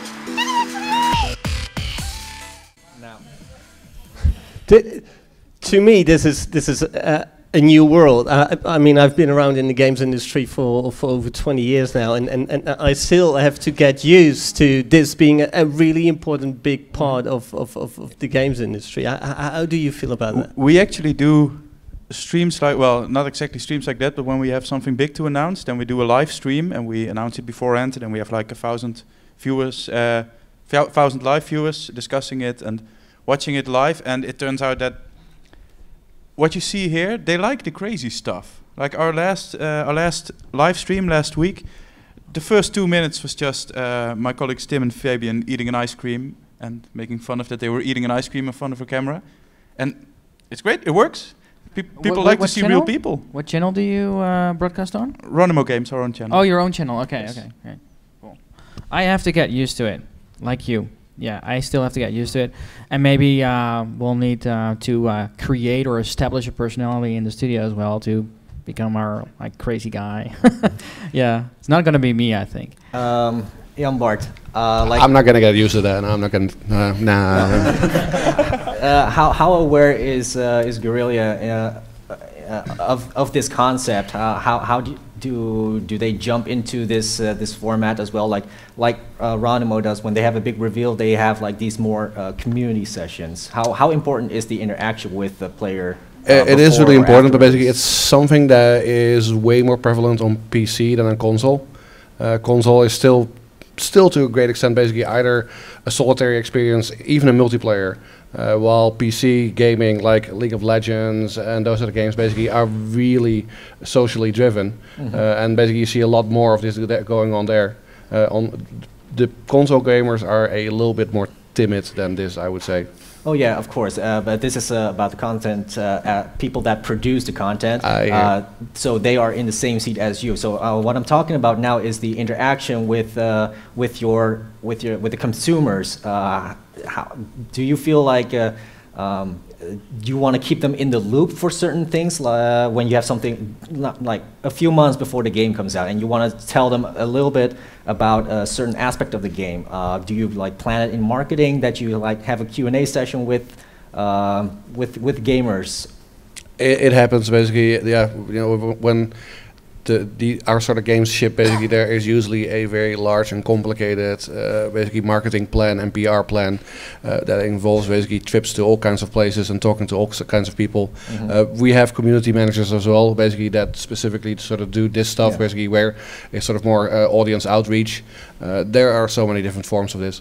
To me, this is a new world. I mean, I've been around in the games industry for over 20 years now, and I still have to get used to this being a really important big part of the games industry. How do you feel about that? We actually do streams like, well, not exactly streams like that, but when we have something big to announce, then we do a live stream and we announce it beforehand, and then we have like 1,000 viewers, 1,000 live viewers discussing it and watching it live. And it turns out that what you see here, they like the crazy stuff. Like our last live stream last week, the first 2 minutes was just my colleagues Tim and Fabian eating an ice cream and making fun of that they were eating an ice cream in front of a camera. And it's great, it works. People like to see real people. What channel do you broadcast on? Ronimo Games, our own channel. Oh, your own channel, okay, Yes. okay, great. Cool. I have to get used to it, like you. Yeah, I still have to get used to it, and maybe we'll need to create or establish a personality in the studio as well to become our like crazy guy. Yeah, it's not gonna be me, I think. Jan-Bart, I'm not gonna get used to that. I'm not gonna. Nah. How aware is Guerrilla of this concept? How do they jump into this format as well? Like Ronimo does when they have a big reveal, they have like these more community sessions. How important is the interaction with the player? It is really important, but basically it's something that is way more prevalent on PC than on console. Console is still still to a great extent basically either a solitary experience, even a multiplayer. While PC gaming like League of Legends and those other games basically are really socially driven, and basically you see a lot more of this going on there. On the console gamers are a little bit more timid than this, I would say. Oh yeah, of course. But this is about the content, people that produce the content. So they are in the same seat as you. So what I'm talking about now is the interaction with the consumers. How do you feel like you want to keep them in the loop for certain things when you have something like a few months before the game comes out, and you want to tell them a little bit about a certain aspect of the game? Do you like plan it in marketing that you like have a Q&A session with gamers? It happens basically. Yeah, you know, when our sort of games ship, basically there is usually a very large and complicated basically marketing plan and PR plan that involves basically trips to all kinds of places and talking to all kinds of people. We have community managers as well, basically that specifically sort of do this stuff, basically where it's sort of more audience outreach. There are so many different forms of this.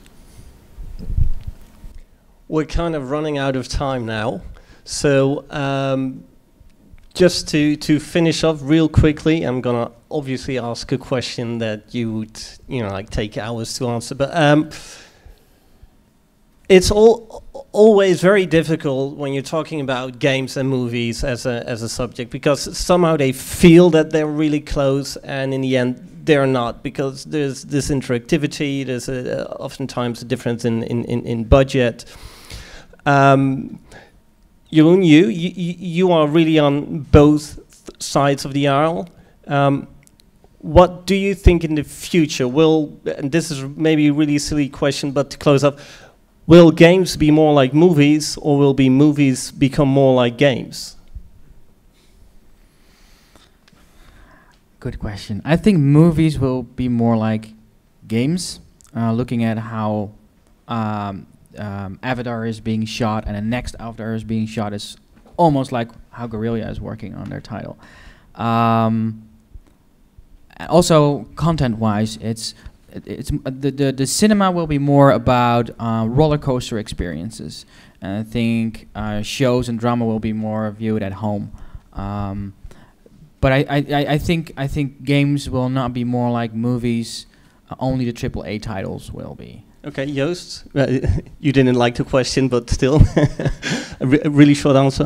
We're kind of running out of time now, so just to finish off real quickly, I'm gonna obviously ask a question that you would, like take hours to answer, but it's always very difficult when you're talking about games and movies as a subject, because somehow they feel that they're really close, and in the end they're not, because there's this interactivity, there's oftentimes a difference in budget. Jeroen, you are really on both sides of the aisle. What do you think in the future and this is maybe a really silly question, but to close up, will games be more like movies, or will movies become more like games? Good question. I think movies will be more like games, looking at how Avatar is being shot, and the next Avatar is being shot is almost like how Guerrilla is working on their title. Also, content-wise, the cinema will be more about roller coaster experiences, and I think shows and drama will be more viewed at home. But I think games will not be more like movies. Only the AAA titles will be. Okay, Joost, you didn't like the question, but still, a really short answer.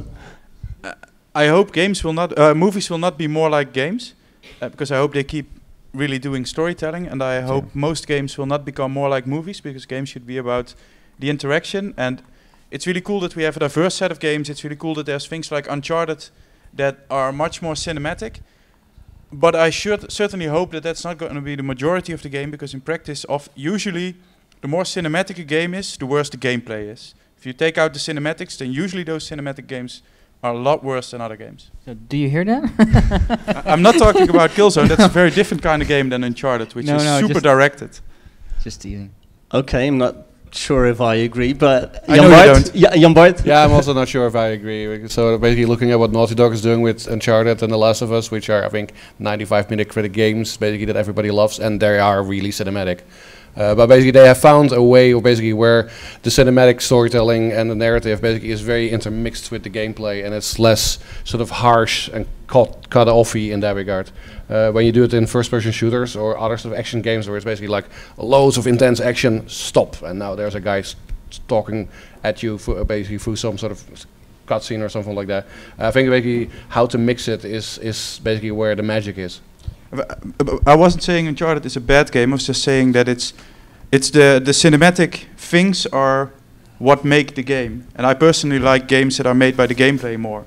I hope movies will not be more like games, because I hope they keep really doing storytelling, and I hope most games will not become more like movies, because games should be about the interaction. And it's really cool that we have a diverse set of games. It's really cool that there's things like Uncharted that are much more cinematic. But I certainly hope that that's not going to be the majority of the game, because in practice, usually the more cinematic a game is, the worse the gameplay is. If you take out the cinematics, then usually those cinematic games are a lot worse than other games. So do you hear that? I'm not talking about Killzone. That's a very different kind of game than Uncharted, which is super directed. Just teasing. Okay, I'm not sure if I agree, but I know you don't. Yeah, Jan-Bart? Yeah, I'm also not sure if I agree. So basically looking at what Naughty Dog is doing with Uncharted and The Last of Us, which are, I think, 95-minute critic games, basically that everybody loves, and they are really cinematic. But basically they have found a way basically where the cinematic storytelling and the narrative basically is very intermixed with the gameplay, and it's less sort of harsh and cut-offy in that regard. When you do it in first-person shooters or other sort of action games where it's basically like loads of intense action, stop, and now there's a guy talking at you basically through some sort of cutscene or something like that. I think basically how to mix it is basically where the magic is. I wasn't saying Uncharted is a bad game. I was just saying that it's the cinematic things are what make the game, and I personally like games that are made by the gameplay more.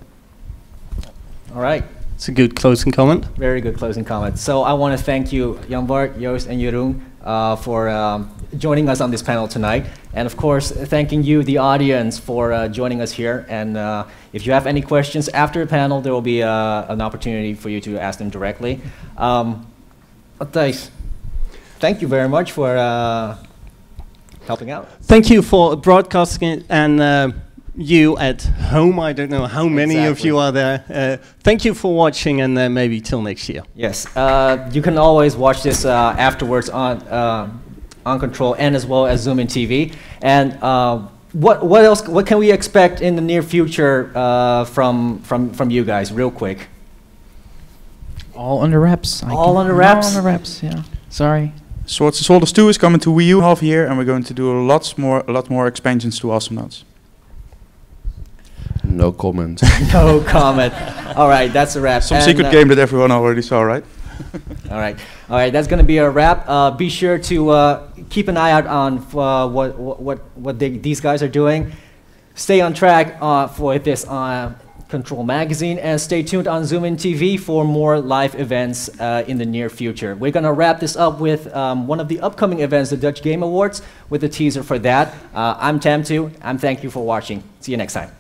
All right. It's a good closing comment. Very good closing comment. So I want to thank you, Jan-Bart, Joost, and Jeroen, for joining us on this panel tonight. And of course, thanking you, the audience, for joining us here. And if you have any questions after the panel, there will be an opportunity for you to ask them directly. Matthijs, thank you very much for helping out. Thank you for broadcasting it, and you at home, I don't know how many of you are there. Thank you for watching, and maybe till next year. Yes, you can always watch this afterwards on on Control and as well as Zoomin TV. And what else? What can we expect in the near future from you guys, real quick? All under wraps. All under wraps? All under wraps, yeah. Sorry. Swords and Soldiers 2 is coming to Wii U half year, and we're going to do a lot more expansions to Awesomnauts. No comment. No comment. All right, that's a wrap. Some secret game that everyone already saw, right? All right. That's going to be a wrap. Be sure to keep an eye out on what these guys are doing. Stay on track for this Control Magazine, and stay tuned on Zoomin TV for more live events in the near future. We're going to wrap this up with one of the upcoming events, the Dutch Game Awards, with a teaser for that. I'm Tamtu. Thank you for watching. See you next time.